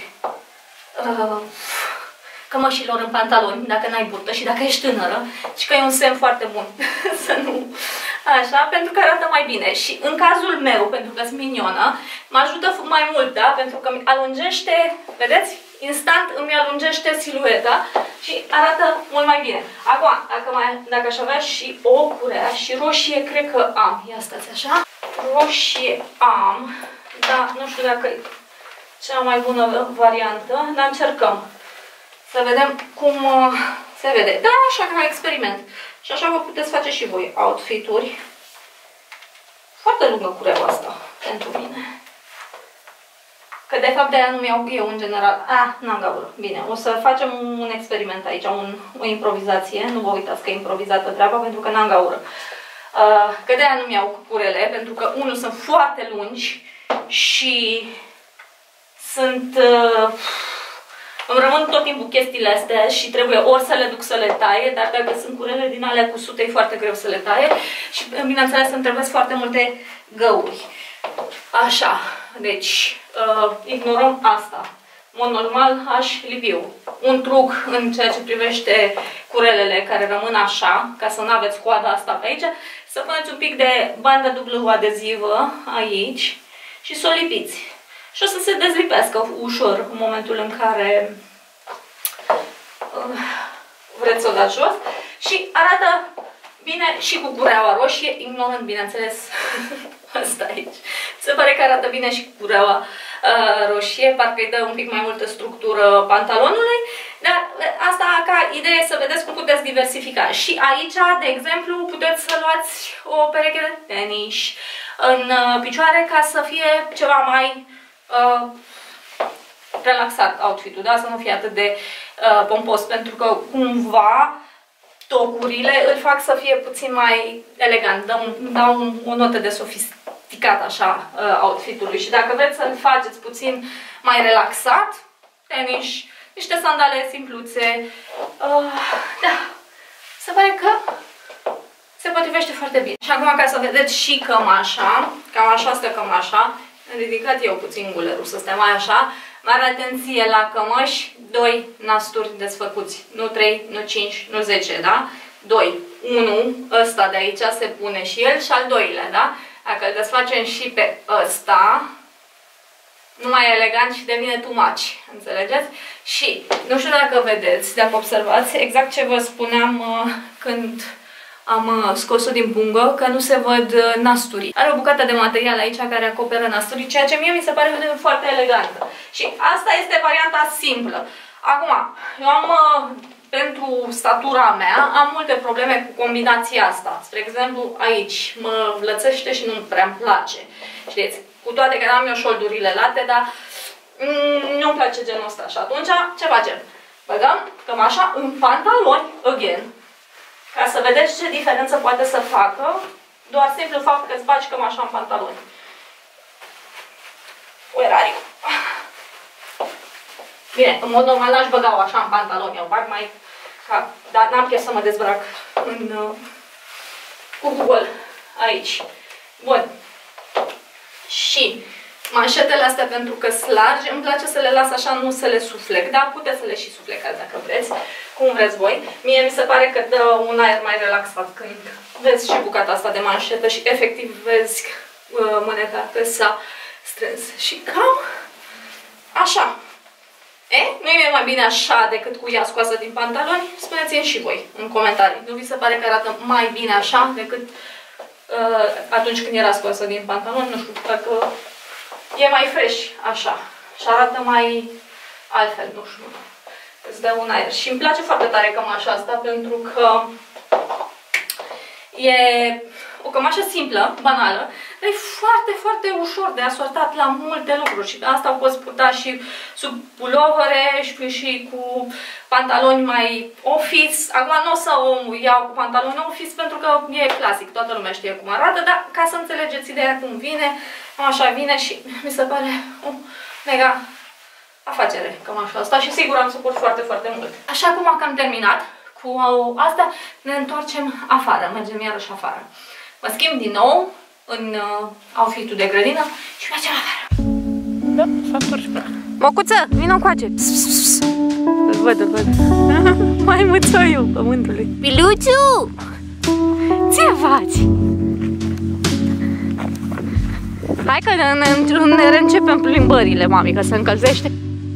uh, cămășilor în pantaloni, dacă n-ai burtă și dacă ești tânără, și că e un semn foarte bun să nu... Așa, pentru că arată mai bine. Și în cazul meu, pentru că sunt minionă, mă ajută mai mult, da? Pentru că mi alungește, vedeți? Instant îmi alungește silueta și arată mult mai bine. Acum, dacă, mai, dacă aș avea și o curea și roșie, cred că am. Ia stați așa. Roșie am, dar nu știu dacă e cea mai bună variantă, dar încercăm să vedem cum uh, se vede. Da, așa ca experiment. Și așa vă puteți face și voi outfit-uri. Foarte lungă cureaua asta pentru mine. Că de fapt de aia nu mi-au eu în general. Ah, n-am gaură. Bine, o să facem un experiment aici, un, o improvizație. Nu vă uitați că e improvizată treaba pentru că n-am gaură. Uh, că de aia nu mi-au curele, pentru că unul sunt foarte lungi și sunt... Uh, îmi rămân tot timpul chestiile astea și trebuie ori să le duc să le taie, dar dacă sunt curele din alea cu sute, e foarte greu să le taie și, bineînțeles, îmi trebuie foarte multe găuri. Așa, deci, uh, ignorăm asta. În mod normal, aș liviu. Un truc în ceea ce privește curelele care rămân așa, ca să nu aveți coada asta pe aici, să puneți un pic de bandă dublă adezivă aici și să o lipiți. Și o să se dezlipească ușor în momentul în care uh, vreți să o dați jos. Și arată bine și cu cureaua roșie, ignorând, bineînțeles, asta aici. Se pare că arată bine și cu cureaua uh, roșie, parcă îi dă un pic mai multă structură pantalonului. Dar asta ca idee să vedeți cum puteți diversifica. Și aici, de exemplu, puteți să luați o pereche de tenis în uh, picioare ca să fie ceva mai... Uh, relaxat outfit-ul, da? Să nu fie atât de uh, pompos, pentru că cumva tocurile îl fac să fie puțin mai elegant, dau, dau un, o notă de sofisticat așa uh, outfit-ului și dacă vreți să-l faceți puțin mai relaxat, tenis, niște sandale simpluțe, uh, da, se pare că se potrivește foarte bine. Și acum ca să vedeți și cămașa, cam așa stă cămașa. Am ridicat eu puțin gulerul să stea mai așa. Mare atenție la cămăși, doi nasturi desfăcuți. Nu trei, nu cinci, nu zece, da? doi. unu, ăsta de aici se pune și el și al doilea, da? Dacă îl desfacem și pe ăsta, nu mai e elegant și devine too much, înțelegeți? Și nu știu dacă vedeți, dacă observați, exact ce vă spuneam uh, când am uh, scos-o din pungă, că nu se văd uh, nasturii. Are o bucată de material aici care acoperă nasturii, ceea ce mie mi se pare foarte elegantă. Și asta este varianta simplă. Acum, eu am, uh, pentru statura mea, am multe probleme cu combinația asta. Spre exemplu, aici mă lățește și nu prea-mi place. Știți? Cu toate că am eu șoldurile late, dar mm, nu-mi place genul ăsta. Și atunci, ce facem? Băgăm cămașa în pantaloni, again, ca să vedeți ce diferență poate să facă doar simplu fapt că îți bagi cămașa în pantaloni. Where are you? Bine, în mod normal n-aș băga-o așa în pantaloni, eu bag mai ca, dar n-am chef să mă dezbrac în uh, cu gol aici. Bun. Și manșetele astea, pentru că sunt largi, îmi place să le las așa, nu să le suflec, dar puteți să le și suflecați dacă vreți, cum vreți voi. Mie mi se pare că dă un aer mai relaxat când vezi și bucata asta de manșetă și efectiv vezi uh, mâneca că s-a strâns. Și cam așa. E? Nu e mai bine așa decât cu ea scoasă din pantaloni? Spuneți-mi și voi în comentarii. Nu vi se pare că arată mai bine așa decât uh, atunci când era scoasă din pantaloni? Nu știu, dacă e mai fresh așa și arată mai altfel, nu știu. Îți dă un aer. Și îmi place foarte tare cămașa asta pentru că e o cămașă simplă, banală, dar e foarte, foarte ușor de asortat la multe lucruri. Și asta o poți purta și sub pulovere și, și cu pantaloni mai office. Acum nu o să o iau cu pantaloni office pentru că e clasic, toată lumea știe cum arată, dar ca să înțelegeți ideea cum vine, așa vine și mi se pare o mega afacere cămașa asta și sigur am să port foarte, foarte mult. Așa cum am terminat cu asta, ne întoarcem afară, mergem iarăși afară. Mă schimb din nou în uh, outfit-ul de grădină și mergem afară. Da, s-a întors pe Mocuță, vină încoace! Îl văd, îl văd. Mai muțoiul pământului. Piluțu! Ce faci? Hai că ne, ne, ne reîncepem plimbările, mami, că se încălzește.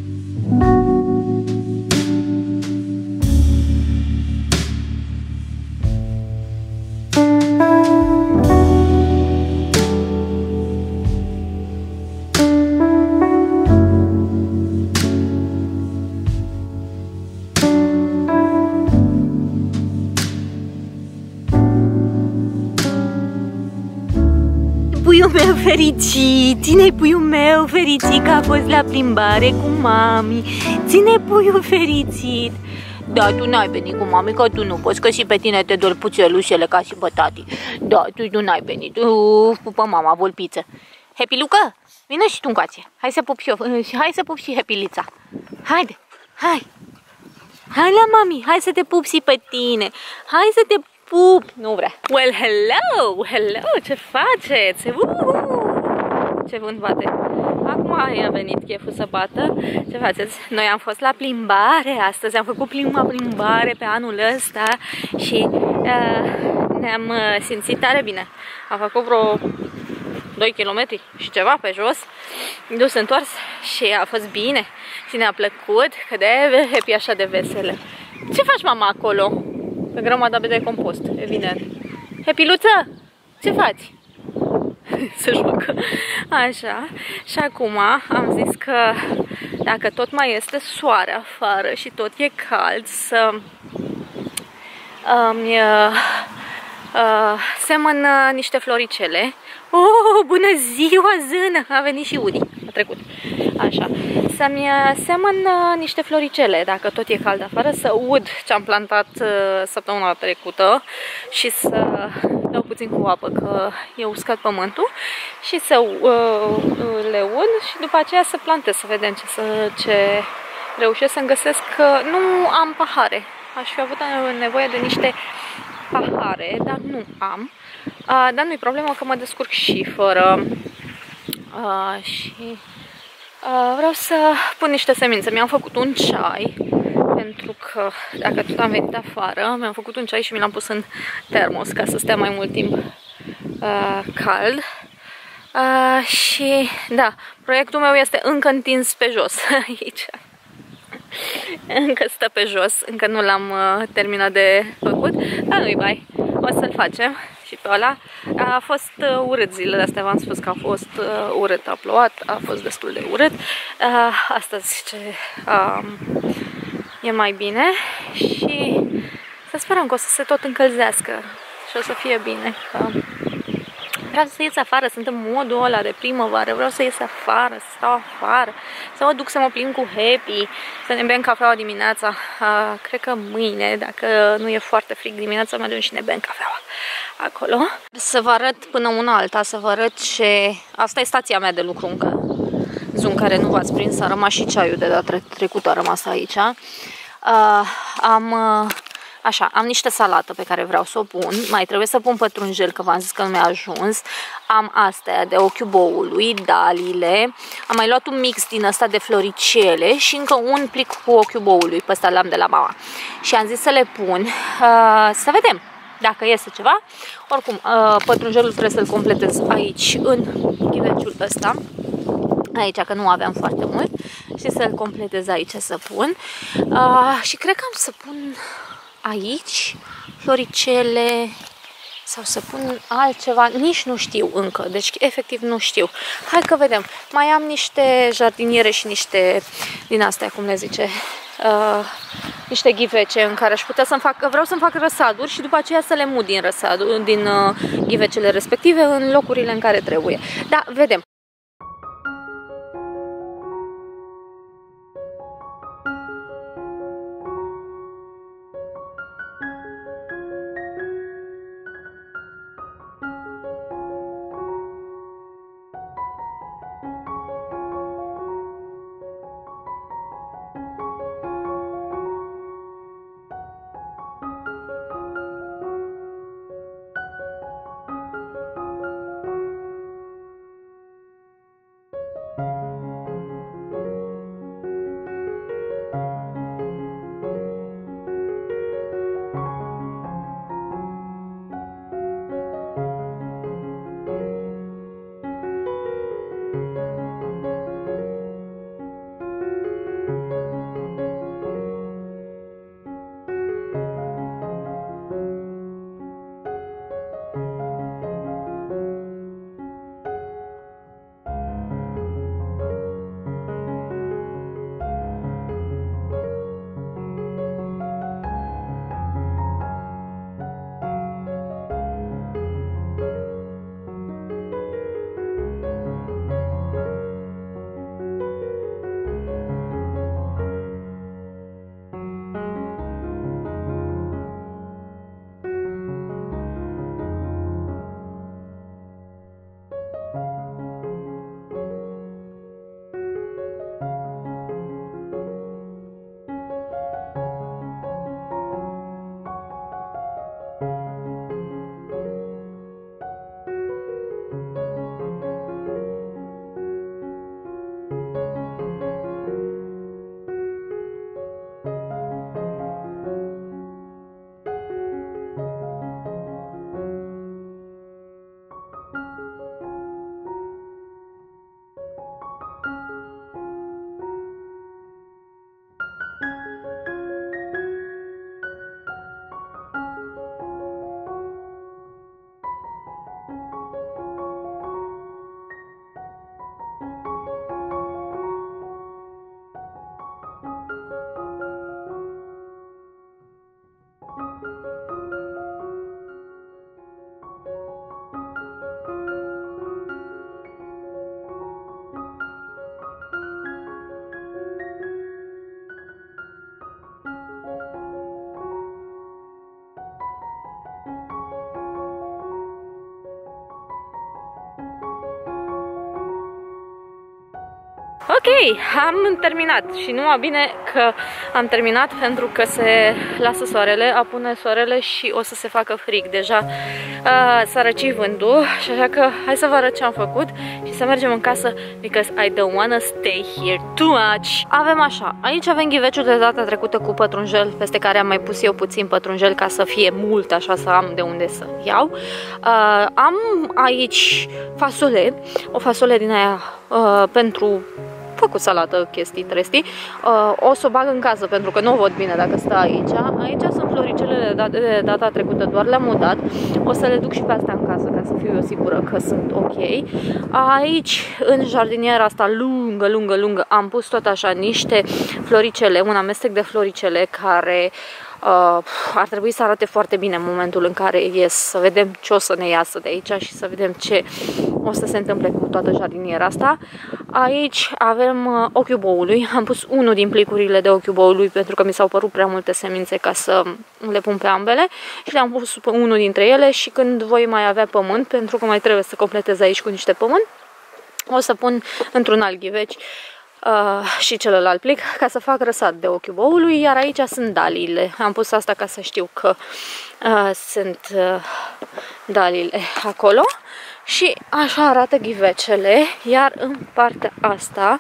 Puiul meu fericit, ține puiul meu fericit că a fost la plimbare cu mami. Ține puiul fericit. Da, tu n-ai venit cu mami, că tu nu poți, că și pe tine te dor puțelușele ca și pe tati. Da, tu, tu n-ai venit. Uf, pupă mama, volpiță. Happy Luca, vină și tu încoace. Hai să pup și eu, hai să pup și Happy-lița. Haide, hai. Hai la mami, hai să te pup și pe tine. Hai să te pup. Nu vrea. Well, hello, hello, ce faceți? Uhuhu. Ce vânt bate. Acum a venit cheful să bată. Ce faceți? Noi am fost la plimbare astăzi, am făcut prima plimbare pe anul ăsta și uh, ne-am simțit tare bine. Am făcut vreo doi kilometri și ceva pe jos, dus întors și a fost bine și ne-a plăcut, că de happy așa de veselă. Ce faci mama acolo? Pe grămada de compost, evident. Happy-luță, ce faci? Se joacă. Așa. Și acum am zis că dacă tot mai este soare afară și tot e cald, să um, uh, uh, semăn uh, niște floricele. Oh, bună ziua, zână! A venit și Udi, a trecut. Așa. Să-mi semăn uh, niște floricele, dacă tot e cald afară, să ud ce am plantat uh, săptămâna trecută și să dau puțin cu apă, că e uscat pământul, și să uh, le ud și după aceea să plantez, să vedem ce, să, ce reușesc să-mi găsesc. Nu am pahare. Aș fi avut nevoie de niște pahare, dar nu am. Uh, dar nu-i problemă, că mă descurc și fără. Uh, și uh, vreau să pun niște semințe. Mi-am făcut un ceai, pentru că dacă tot am venit afară, mi-am făcut un ceai și mi l-am pus în termos ca să stea mai mult timp uh, cald. Uh, și da, proiectul meu este încă întins pe jos aici. Încă stă pe jos, încă nu l-am uh, terminat de făcut, dar nu-i bai, o să-l facem și pe ăla. A fost uh, urât zilele astea, v-am spus că a fost uh, urât, a plouat, a fost destul de urât. Uh, astăzi ce uh, e mai bine și să sperăm că o să se tot încălzească și o să fie bine. Că vreau să ies afară, sunt în modul ăla de primăvară, vreau să ies afară, să stau afară, să mă duc să mă plimb cu Happy, să ne bem cafeaua dimineața. Uh, cred că mâine, dacă nu e foarte frig dimineața, mergem și ne bem cafeaua acolo. Să vă arăt până una alta, să vă arăt ce... Asta e stația mea de lucru în cazul care nu v-ați prins, a rămas și ceaiul de data trecută, a rămas aici. Uh, am... Uh, Așa, am niște salată pe care vreau să o pun, mai trebuie să pun pătrunjel, că v-am zis că nu mi-a ajuns. Am astea de ochiul boului, dalile, am mai luat un mix din ăsta de floricele și încă un plic cu ochiul boului, pe ăsta l-am de la mama. Și am zis să le pun, uh, să vedem dacă iese ceva. Oricum, uh, pătrunjelul trebuie să-l completez aici, în ghiveciul ăsta. Aici, că nu aveam foarte mult, și să-l completez aici să pun. Uh, și cred că am să pun aici floricele sau să pun altceva, nici nu știu încă, deci efectiv nu știu. Hai că vedem. Mai am niște jardiniere și niște din astea, cum le zice, uh, niște ghivece în care aș putea să-mi fac, vreau să-mi fac răsaduri și după aceea să le mut din răsaduri, din uh, ghivecele respective în locurile în care trebuie. Da, vedem. Ok, am terminat și numai bine că am terminat pentru că se lasă soarele, apune soarele și o să se facă frig. Deja uh, s-a răcit vântul și așa că hai să vă arăt ce am făcut și să mergem în casă because I don't wanna stay here too much. Avem așa, aici avem ghiveciul de data trecută cu pătrunjel, peste care am mai pus eu puțin pătrunjel ca să fie mult, așa să am de unde să iau. Uh, am aici fasole, o fasole din aia uh, pentru făcut salată, chestii, trestii. Uh, o să o bag în casă pentru că nu o văd bine dacă stă aici. Aici sunt floricelele de, de data trecută, doar le-am mutat. O să le duc și pe astea în casă ca să fiu eu sigură că sunt ok. Aici, în jardiniera asta lungă, lungă, lungă, am pus tot așa niște floricele, un amestec de floricele care Uh, ar trebui să arate foarte bine în momentul în care ies, să vedem ce o să ne iasă de aici și să vedem ce o să se întâmple cu toată jardiniera asta. Aici avem uh, ochiul boului, am pus unul din plicurile de ochiul boului pentru că mi s-au părut prea multe semințe ca să le pun pe ambele și le-am pus pe unul dintre ele și când voi mai avea pământ, pentru că mai trebuie să completez aici cu niște pământ, o să pun într-un alt ghiveci Uh, și celălalt plic ca să fac răsat de ochiul boului, iar aici sunt daliile. Am pus asta ca să știu că uh, sunt uh, daliile acolo și așa arată ghivecele, iar în partea asta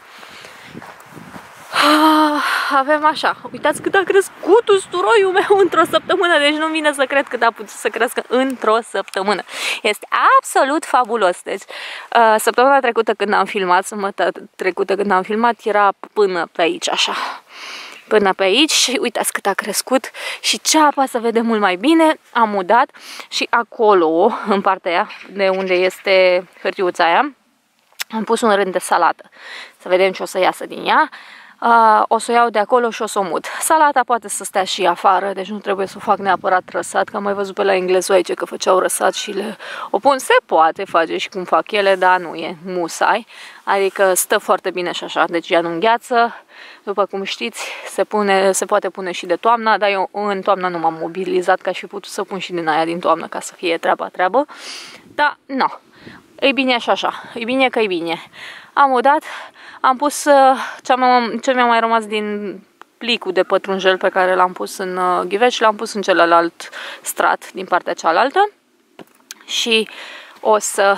uh, avem așa. Uitați cât a crescut usturoiul meu într-o săptămână, deci nu-mi vine să cred cât a putut să crească într-o săptămână. Este absolut fabulos. Deci, uh, săptămâna trecută când am filmat, săptămâna trecută când am filmat, era până pe aici, așa. Până pe aici și uitați cât a crescut și ceapa se vede mult mai bine. Am mudat și acolo, în partea aia, de unde este hârtiuța aia, am pus un rând de salată. Să vedem ce o să iasă din ea. Uh, o să o iau de acolo și o să o mut. Salata poate să stea și afară, deci nu trebuie să o fac neapărat răsat, că am mai văzut pe la englezoaice că făceau răsat și le o pun. Se poate face și cum fac ele, dar nu e musai. Adică stă foarte bine și așa, deci ea nu îngheață. După cum știți, se, pune, se poate pune și de toamna, dar eu în toamna nu m-am mobilizat, ca și putut să pun și din aia din toamnă ca să fie treaba treabă. Dar nu. E bine și așa. E bine că e bine. Am udat. Am pus uh, ce mi-a mai rămas din plicul de pătrunjel pe care l-am pus în uh, ghiveci, l-am pus în celălalt strat din partea cealaltă și o să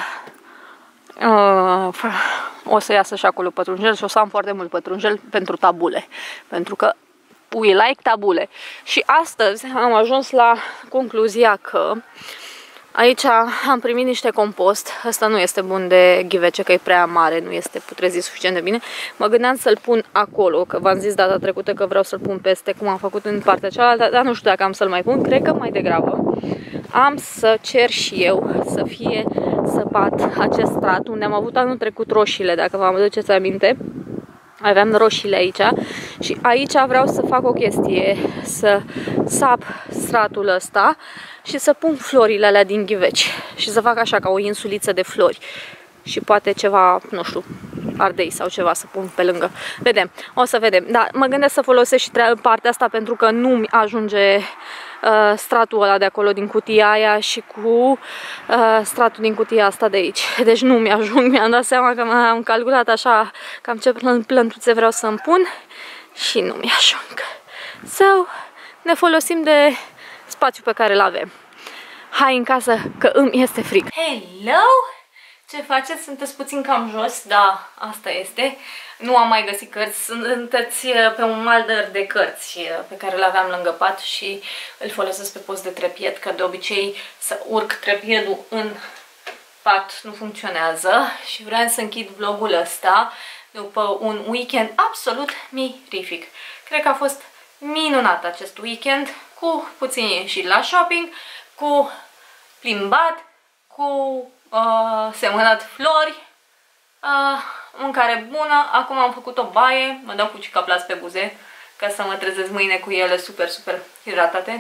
uh, o să iasă și acolo pătrunjel și o să am foarte mult pătrunjel pentru tabule, pentru că we like tabule. Și astăzi am ajuns la concluzia că aici am primit niște compost. Ăsta nu este bun de ghivece, că e prea mare, nu este putrezit suficient de bine. Mă gândeam să-l pun acolo, că v-am zis data trecută că vreau să-l pun peste, cum am făcut în partea cealaltă, dar nu știu dacă am să-l mai pun. Cred că mai degrabă am să cer și eu să fie săpat acest strat, unde am avut anul trecut roșiile, dacă vă aduceți aminte. Aveam roșiile aici și aici vreau să fac o chestie, să sap stratul ăsta și să pun florile alea din ghiveci și să fac așa ca o insuliță de flori și poate ceva, nu știu, ardei sau ceva să pun pe lângă. Vedem, o să vedem. Dar mă gândesc să folosesc și partea asta pentru că nu-mi ajunge uh, stratul ăla de acolo din cutia aia și cu uh, stratul din cutia asta de aici. Deci nu mi-ajung, mi-am dat seama că am calculat așa cam ce plântuțe vreau să-mi pun și nu mi-ajung. So, ne folosim de spațiul pe care îl avem. Hai în casă că îmi este frig. Hello! Ce faceți? Sunteți puțin cam jos? Da, asta este. Nu am mai găsit cărți. Sunteți pe un maldăr de cărți pe care le aveam lângă pat și îl folosesc pe post de trepied, că de obicei să urc trepiedul în pat nu funcționează și vreau să închid vlogul ăsta după un weekend absolut mirific. Cred că a fost minunat acest weekend, cu puțin ieșit la shopping, cu plimbat, cu uh, semănat flori, uh, mâncare bună. Acum am făcut o baie, mă dau cu cicaplas pe buze ca să mă trezesc mâine cu ele super, super hidratate.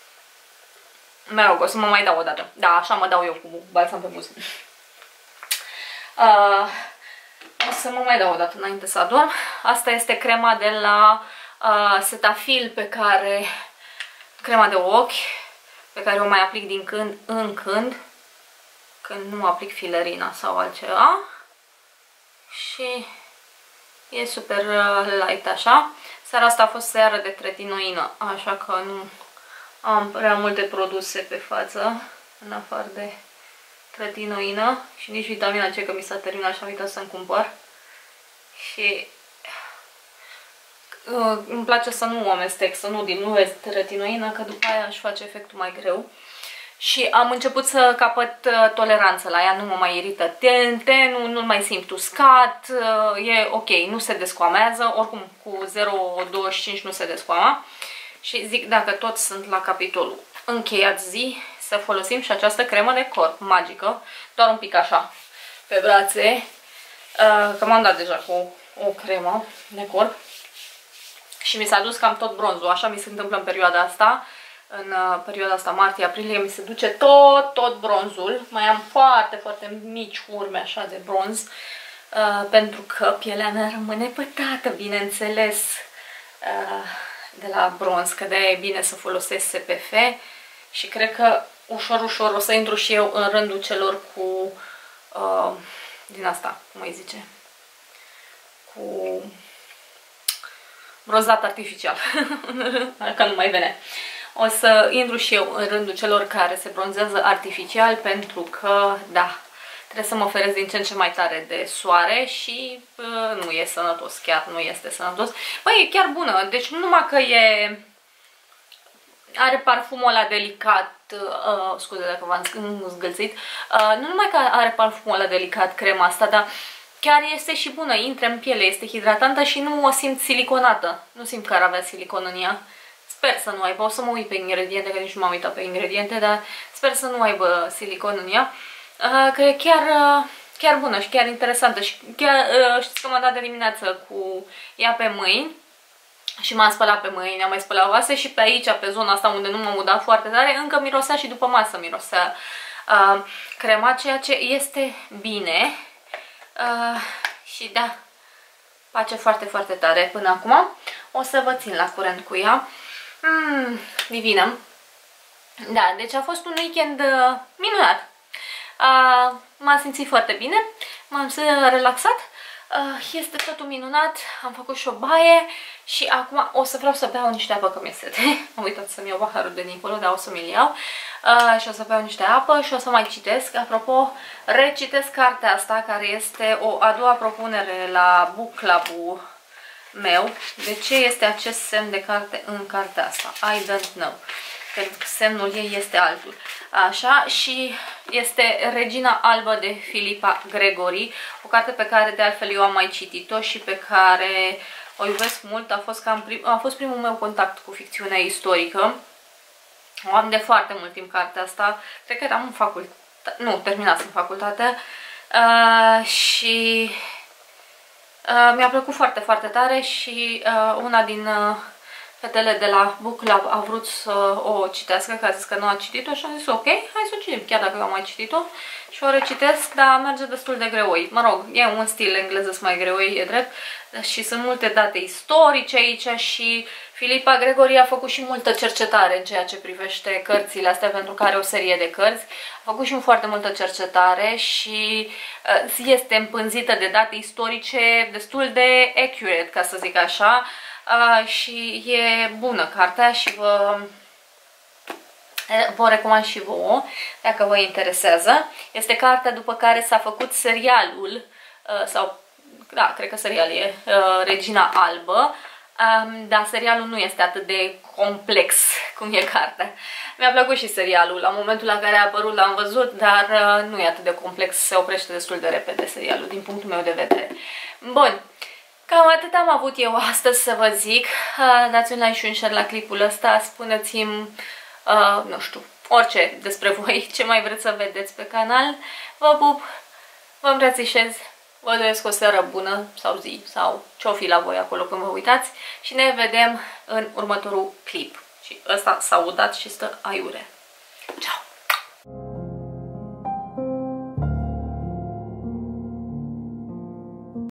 Mă rog, o să mă mai dau o dată. Da, așa mă dau eu cu balsam pe buze. Uh, o să mă mai dau o dată înainte să adorm. Asta este crema de la uh, Cetaphil pe care, crema de ochi, pe care o mai aplic din când în când, când nu aplic filerina sau altceva. Și E super light așa. Seara asta a fost seară de tretinoină, așa că nu am prea multe produse pe față, în afară de tretinoină și nici vitamina C, că mi s-a terminat și am uitat să-mi cumpăr. Și uh, îmi place să nu o amestec, să nu diluez tretinoină, că după aia își face efectul mai greu. Și am început să capăt uh, toleranță la ea, nu mă mai irită tenul, nu-l mai simt uscat, uh, e ok, nu se descoamează, oricum cu zero virgulă douăzeci și cinci nu se descoama. Și zic, dacă tot sunt la capitolul încheiat zi, să folosim și această cremă de corp magică, doar un pic așa pe brațe, uh, că m-am dat deja cu o cremă de corp și mi s-a dus cam tot bronzul, așa mi se întâmplă în perioada asta. În perioada asta, martie-aprilie, mi se duce tot, tot bronzul. Mai am foarte, foarte mici urme așa de bronz, uh, pentru că pielea mea rămâne pătată, bineînțeles, uh, de la bronz, că de-aia e bine să folosesc S P F și cred că ușor, ușor o să intru și eu în rândul celor cu, uh, din asta, cum îi zice, cu bronzat artificial, că nu mai vine. O să intru și eu în rândul celor care se bronzează artificial, pentru că, da, trebuie să mă feresc din ce în ce mai tare de soare și uh, nu e sănătos, chiar nu este sănătos. Băi, e chiar bună, deci nu numai că e, are parfumul ăla delicat, uh, scuze dacă v-am zgâlțit, uh, nu numai că are parfumul ăla delicat crema asta, dar chiar este și bună, intră în piele, este hidratantă și nu o simt siliconată, nu simt că ar avea silicon în ea. Sper să nu aibă, o să mă uit pe ingrediente, că nici nu m-am uitat pe ingrediente, dar sper să nu aibă silicon în ea, uh, că e chiar, uh, chiar bună și chiar interesantă. Și chiar, uh, știți că m-am dat de dimineață cu ea pe mâini și m-am spălat pe mâini, am mai spălat oase și pe aici, pe zona asta unde nu m-am udat foarte tare, încă mirosea și după masă mirosea uh, crema, ceea ce este bine. Uh, și da, face foarte, foarte tare până acum. O să vă țin la curent cu ea. Mm, divină. Da, deci a fost un weekend uh, minunat. Uh, M-am simțit foarte bine, m-am relaxat, uh, este totul minunat, am făcut și o baie și acum o să vreau să beau niște apă, că mi-e sete. Am uitat să-mi iau paharul de dincolo, dar o să-mi iau. Uh, și o să beau niște apă și o să mai citesc. Apropo, recitesc cartea asta, care este o a doua propunere la book club-ul meu. De ce este acest semn de carte în cartea asta? I don't know. Pentru că semnul ei este altul. Așa, și este Regina Albă de Philippa Gregory, o carte pe care de altfel eu am mai citit-o și pe care o iubesc mult. A fost, cam prim, a fost primul meu contact cu ficțiunea istorică. O am de foarte mult timp cartea asta. Cred că eram în facultate. Nu, terminasem facultatea. Uh, și uh, mi-a plăcut foarte, foarte tare și uh, una din uh, fetele de la Book Club a vrut să o citească, că a zis că nu a citit-o și am zis ok, hai să o citim, chiar dacă am mai citit-o. Și o recitesc, dar merge destul de greoi. Mă rog, e un stil engleză mai greoi, e drept, și sunt multe date istorice aici și Philippa Gregory a făcut și multă cercetare în ceea ce privește cărțile astea, pentru că are o serie de cărți. A făcut și foarte multă cercetare și uh, este împânzită de date istorice destul de accurate, ca să zic așa. Uh, și e bună cartea și vă, vă recomand și vouă, dacă vă interesează. Este cartea după care s-a făcut serialul, uh, sau, da, cred că serial e, uh, Regina Albă, um, dar serialul nu este atât de complex cum e cartea. Mi-a plăcut și serialul, la momentul la care a apărut l-am văzut, dar uh, nu e atât de complex, se oprește destul de repede serialul, din punctul meu de vedere. Bun. Cam atât am avut eu astăzi să vă zic. Dați un like și un share la clipul ăsta, spuneți-mi, uh, nu știu, orice despre voi, ce mai vreți să vedeți pe canal. Vă pup, vă îmbrățișez, vă doresc o seară bună sau zi sau ce-o fi la voi acolo când vă uitați și ne vedem în următorul clip. Și ăsta s-a udat și stă aiure. Ciao!